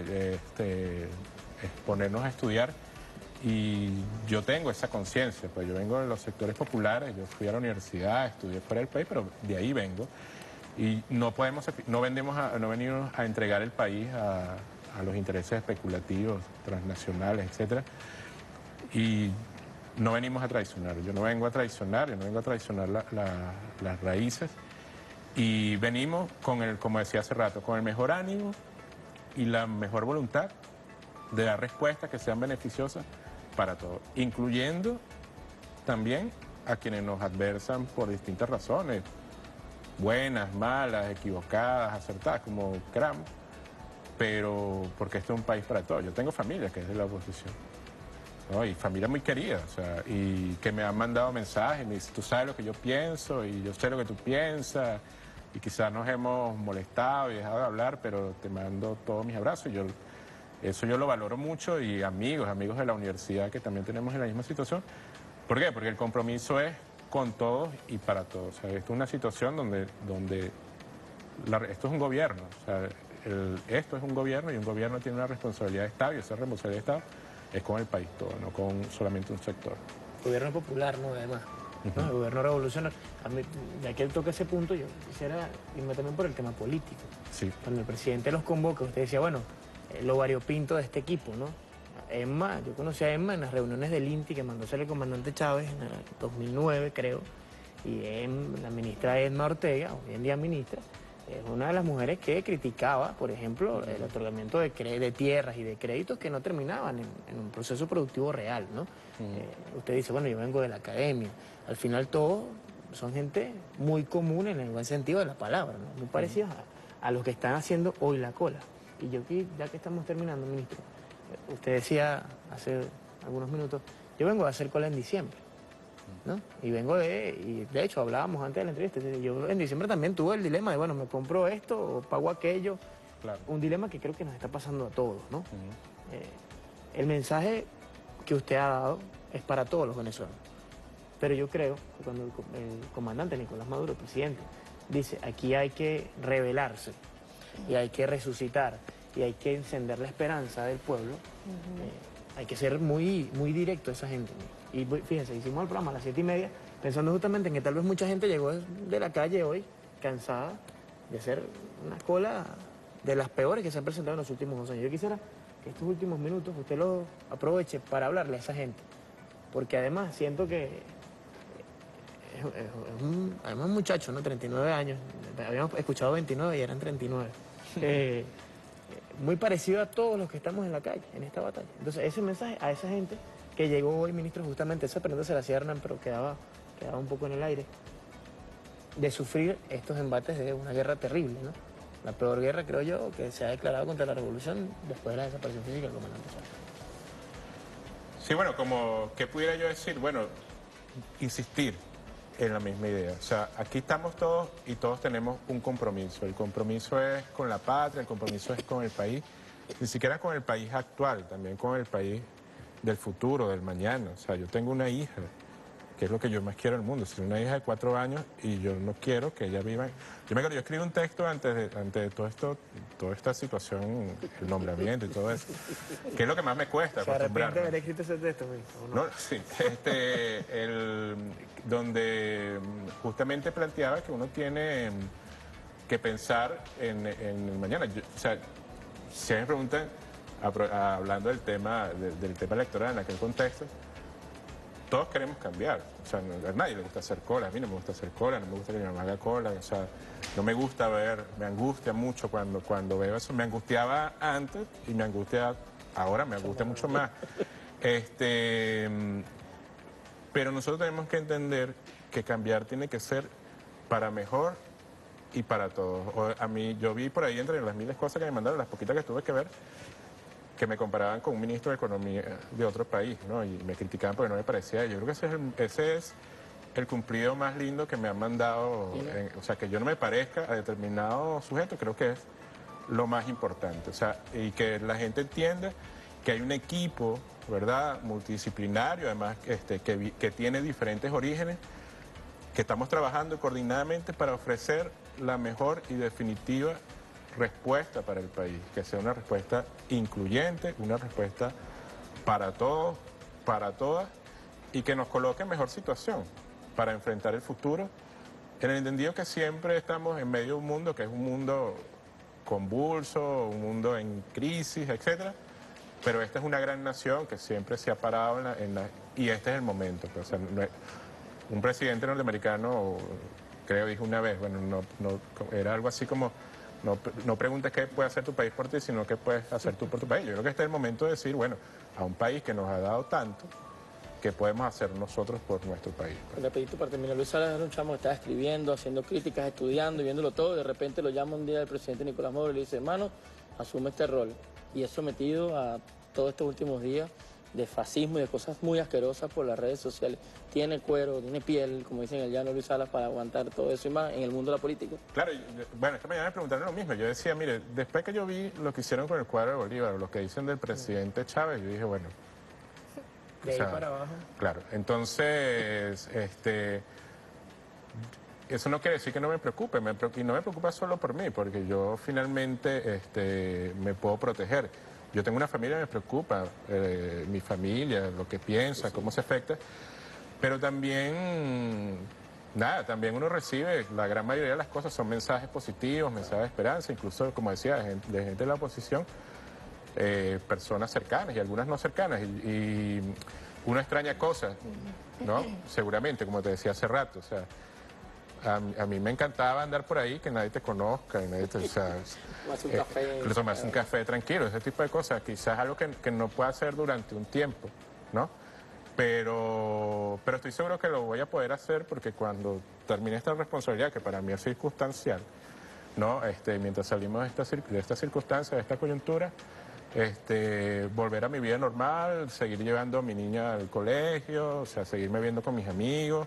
ponernos a estudiar. Y yo tengo esa conciencia, pues yo vengo de los sectores populares, yo fui a la universidad, estudié fuera del país, pero de ahí vengo. Y no venimos a entregar el país a los intereses especulativos, transnacionales, etcétera. Y no venimos a traicionar, yo no vengo a traicionar las raíces. Y venimos como decía hace rato, con el mejor ánimo y la mejor voluntad de dar respuestas que sean beneficiosas para todos, incluyendo también a quienes nos adversan por distintas razones, buenas, malas, equivocadas, acertadas, como queramos, pero porque este es un país para todos. Yo tengo familia que es de la oposición, ¿no? Y familia muy querida, o sea, y que me han mandado mensajes, me dicen, tú sabes lo que yo pienso y yo sé lo que tú piensas, y quizás nos hemos molestado y dejado de hablar, pero te mando todos mis abrazos. Y eso yo lo valoro mucho, y amigos de la universidad que también tenemos en la misma situación. ¿Por qué? Porque el compromiso es con todos y para todos. O sea, esto es una situación donde esto es un gobierno. O sea, esto es un gobierno, y un gobierno tiene una responsabilidad de Estado, y esa responsabilidad de Estado es con el país todo, no con solamente un sector. Gobierno popular, ¿no? Además. ¿No? El gobierno revolucionario. A mí, ya que él toca ese punto, yo quisiera irme también por el tema político. Sí. Cuando el presidente los convoca, usted decía, bueno, lo variopinto de este equipo, ¿no? Emma, yo conocí a Emma en las reuniones del INTI que mandó ser el comandante Chávez en el 2009, creo, y la ministra Edma Ortega, hoy en día ministra, es una de las mujeres que criticaba, por ejemplo, el otorgamiento de tierras y de créditos que no terminaban en un proceso productivo real, ¿no? Usted dice, bueno, yo vengo de la academia. Al final todos son gente muy común en el buen sentido de la palabra, ¿no? Muy parecidos a los que están haciendo hoy la cola. Y yo aquí, ya que estamos terminando, ministro, usted decía hace algunos minutos, yo vengo a hacer cola en diciembre, ¿no? Y de hecho hablábamos antes de la entrevista, yo en diciembre también tuve el dilema de, bueno, me compro esto o pago aquello, claro. Un dilema que creo que nos está pasando a todos, ¿no? El mensaje que usted ha dado es para todos los venezolanos, pero yo creo que cuando el comandante Nicolás Maduro, el presidente, dice, aquí hay que rebelarse y hay que resucitar y hay que encender la esperanza del pueblo, hay que ser muy, muy directo a esa gente. Y fíjense, hicimos el programa a las 7:30, pensando justamente en que tal vez mucha gente llegó de la calle hoy, cansada de hacer una cola de las peores que se han presentado en los últimos 2 años. Yo quisiera que estos últimos minutos usted los aproveche para hablarle a esa gente, porque además siento que es un muchacho, ¿no? 39 años, habíamos escuchado 29 y eran 39. Muy parecido a todos los que estamos en la calle, en esta batalla. Entonces, ese mensaje a esa gente que llegó hoy, ministro, justamente, esa pregunta se la hacía Hernán, pero quedaba un poco en el aire, de sufrir estos embates de una guerra terrible, ¿no? La peor guerra, creo yo, que se ha declarado contra la revolución después de la desaparición física del comandante Chávez. Sí, bueno, como, ¿qué pudiera yo decir? Bueno, insistir en la misma idea. O sea, aquí estamos todos y todos tenemos un compromiso. El compromiso es con la patria, el compromiso es con el país, ni siquiera con el país actual, también con el país del futuro, del mañana. O sea, yo tengo una hija, que es lo que yo más quiero en el mundo. Es una hija de 4 años y yo no quiero que ella viva. Yo escribí un texto antes de todo esto, toda esta situación, el nombramiento y todo eso, que es lo que más me cuesta acostumbrarme. ¿Se arrepiente de haber escrito ese texto, no? No, sí, donde justamente planteaba que uno tiene que pensar en el mañana. O sea, si me preguntan, hablando del tema electoral en aquel contexto, todos queremos cambiar. O sea, a nadie le gusta hacer cola. A mí no me gusta hacer cola, no me gusta que mi mamá haga cola. O sea, no me gusta ver, me angustia mucho cuando veo eso. Me angustiaba antes y me angustia ahora, me angustia mucho más. Pero nosotros tenemos que entender que cambiar tiene que ser para mejor y para todos. Yo vi por ahí entre las miles cosas que me mandaron, las poquitas que tuve que ver, que me comparaban con un ministro de Economía de otro país, ¿no? Y me criticaban porque no me parecía. Yo creo que ese es el cumplido más lindo que me han mandado. O sea, que yo no me parezca a determinado sujeto, creo que es lo más importante. O sea, y que la gente entienda que hay un equipo, ¿verdad?, multidisciplinario, además que tiene diferentes orígenes, que estamos trabajando coordinadamente para ofrecer la mejor y definitiva respuesta para el país, que sea una respuesta incluyente, una respuesta para todos, para todas, y que nos coloque en mejor situación para enfrentar el futuro, en el entendido que siempre estamos en medio de un mundo que es un mundo convulso, un mundo en crisis, etcétera, pero esta es una gran nación que siempre se ha parado y este es el momento. Pues, o sea, un presidente norteamericano, creo, dijo una vez, bueno, era algo así como, no preguntes qué puede hacer tu país por ti, sino qué puedes hacer tú por tu país. Yo creo que este es el momento de decir, bueno, a un país que nos ha dado tanto, ¿qué podemos hacer nosotros por nuestro país? Rapidito para terminar, Luis Salas era un chamo que estaba escribiendo, haciendo críticas, estudiando y viéndolo todo, y de repente lo llama un día el presidente Nicolás Maduro y le dice, hermano, asume este rol. Y es sometido a todos estos últimos días de fascismo y de cosas muy asquerosas por las redes sociales. Tiene cuero, tiene piel, como dicen el llano Luis Salas, para aguantar todo eso y más en el mundo de la política. Claro, bueno, esta mañana me preguntaron lo mismo. Yo decía, mire, después que yo vi lo que hicieron con el cuadro de Bolívar, lo que dicen del presidente Chávez, yo dije, bueno... De ahí para abajo. Claro, entonces, eso no quiere decir que no me preocupe, y no me preocupa solo por mí, porque yo finalmente me puedo proteger. Yo tengo una familia que me preocupa, mi familia, lo que piensa, cómo se afecta, pero también, también uno recibe, la gran mayoría de las cosas son mensajes positivos, mensajes de esperanza, incluso, como decía, de gente de la oposición, personas cercanas y algunas no cercanas, y uno extraña cosas, ¿no? Seguramente, como te decía hace rato, o sea, a mí me encantaba andar por ahí, que nadie te conozca, y nadie te, o sea, Tomarse un café. tomarse un café tranquilo, ese tipo de cosas. Quizás algo que no pueda hacer durante un tiempo, ¿no? Pero estoy seguro que lo voy a poder hacer porque cuando termine esta responsabilidad, que para mí es circunstancial, ¿no? Mientras salimos de esta circunstancia, de esta coyuntura, volver a mi vida normal, seguir llevando a mi niña al colegio, o sea, seguirme viendo con mis amigos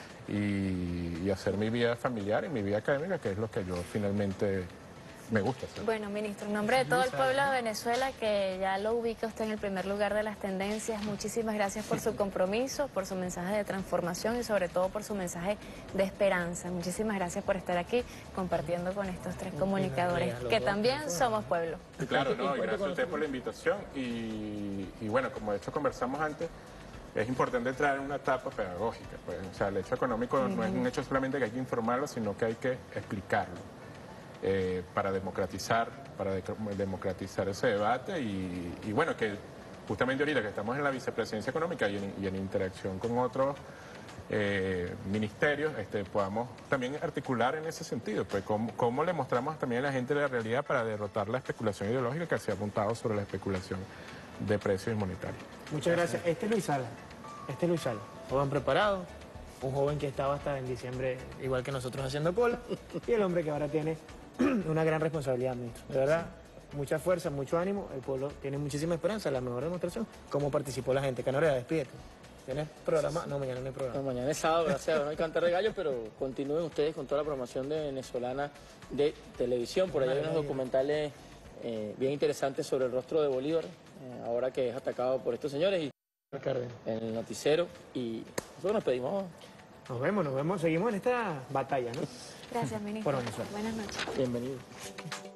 y hacer mi vida familiar y mi vida académica, que es lo que yo finalmente me gusta hacer. Bueno, ministro, en nombre de todo el pueblo de Venezuela, que ya lo ubica usted en el primer lugar de las tendencias, muchísimas gracias por su compromiso, por su mensaje de transformación y sobre todo por su mensaje de esperanza. Muchísimas gracias por estar aquí compartiendo con estos tres comunicadores, que también somos pueblo. Claro, no, y gracias a usted por la invitación y bueno, como de hecho conversamos antes, es importante entrar en una etapa pedagógica, pues. O sea, el hecho económico no es un hecho solamente que hay que informarlo, sino que hay que explicarlo. Para democratizar ese debate y bueno, que justamente ahorita que estamos en la vicepresidencia económica y en interacción con otros ministerios, podamos también articular en ese sentido, pues cómo le mostramos también a la gente la realidad para derrotar la especulación ideológica que se ha apuntado sobre la especulación de precios monetarios. Muchas gracias. Este es Luis Sala, joven preparado, un joven que estaba hasta en diciembre igual que nosotros haciendo cola, y el hombre que ahora tiene una gran responsabilidad, ministro. De verdad, mucha fuerza, mucho ánimo, el pueblo tiene muchísima esperanza, la mejor demostración, cómo participó la gente. Canorea, despídete. ¿Tienes programa? No, mañana no hay programa. No, mañana es sábado, gracias, no hay cantar de gallos, pero continúen ustedes con toda la programación de venezolana de televisión. Por ahí hay unos documentales bien interesantes sobre el rostro de Bolívar, ahora que es atacado por estos señores, y en el noticiero, y nosotros nos pedimos. Nos vemos, seguimos en esta batalla, ¿no? Gracias, ministro. Por Venezuela. Buenas noches. Bienvenido.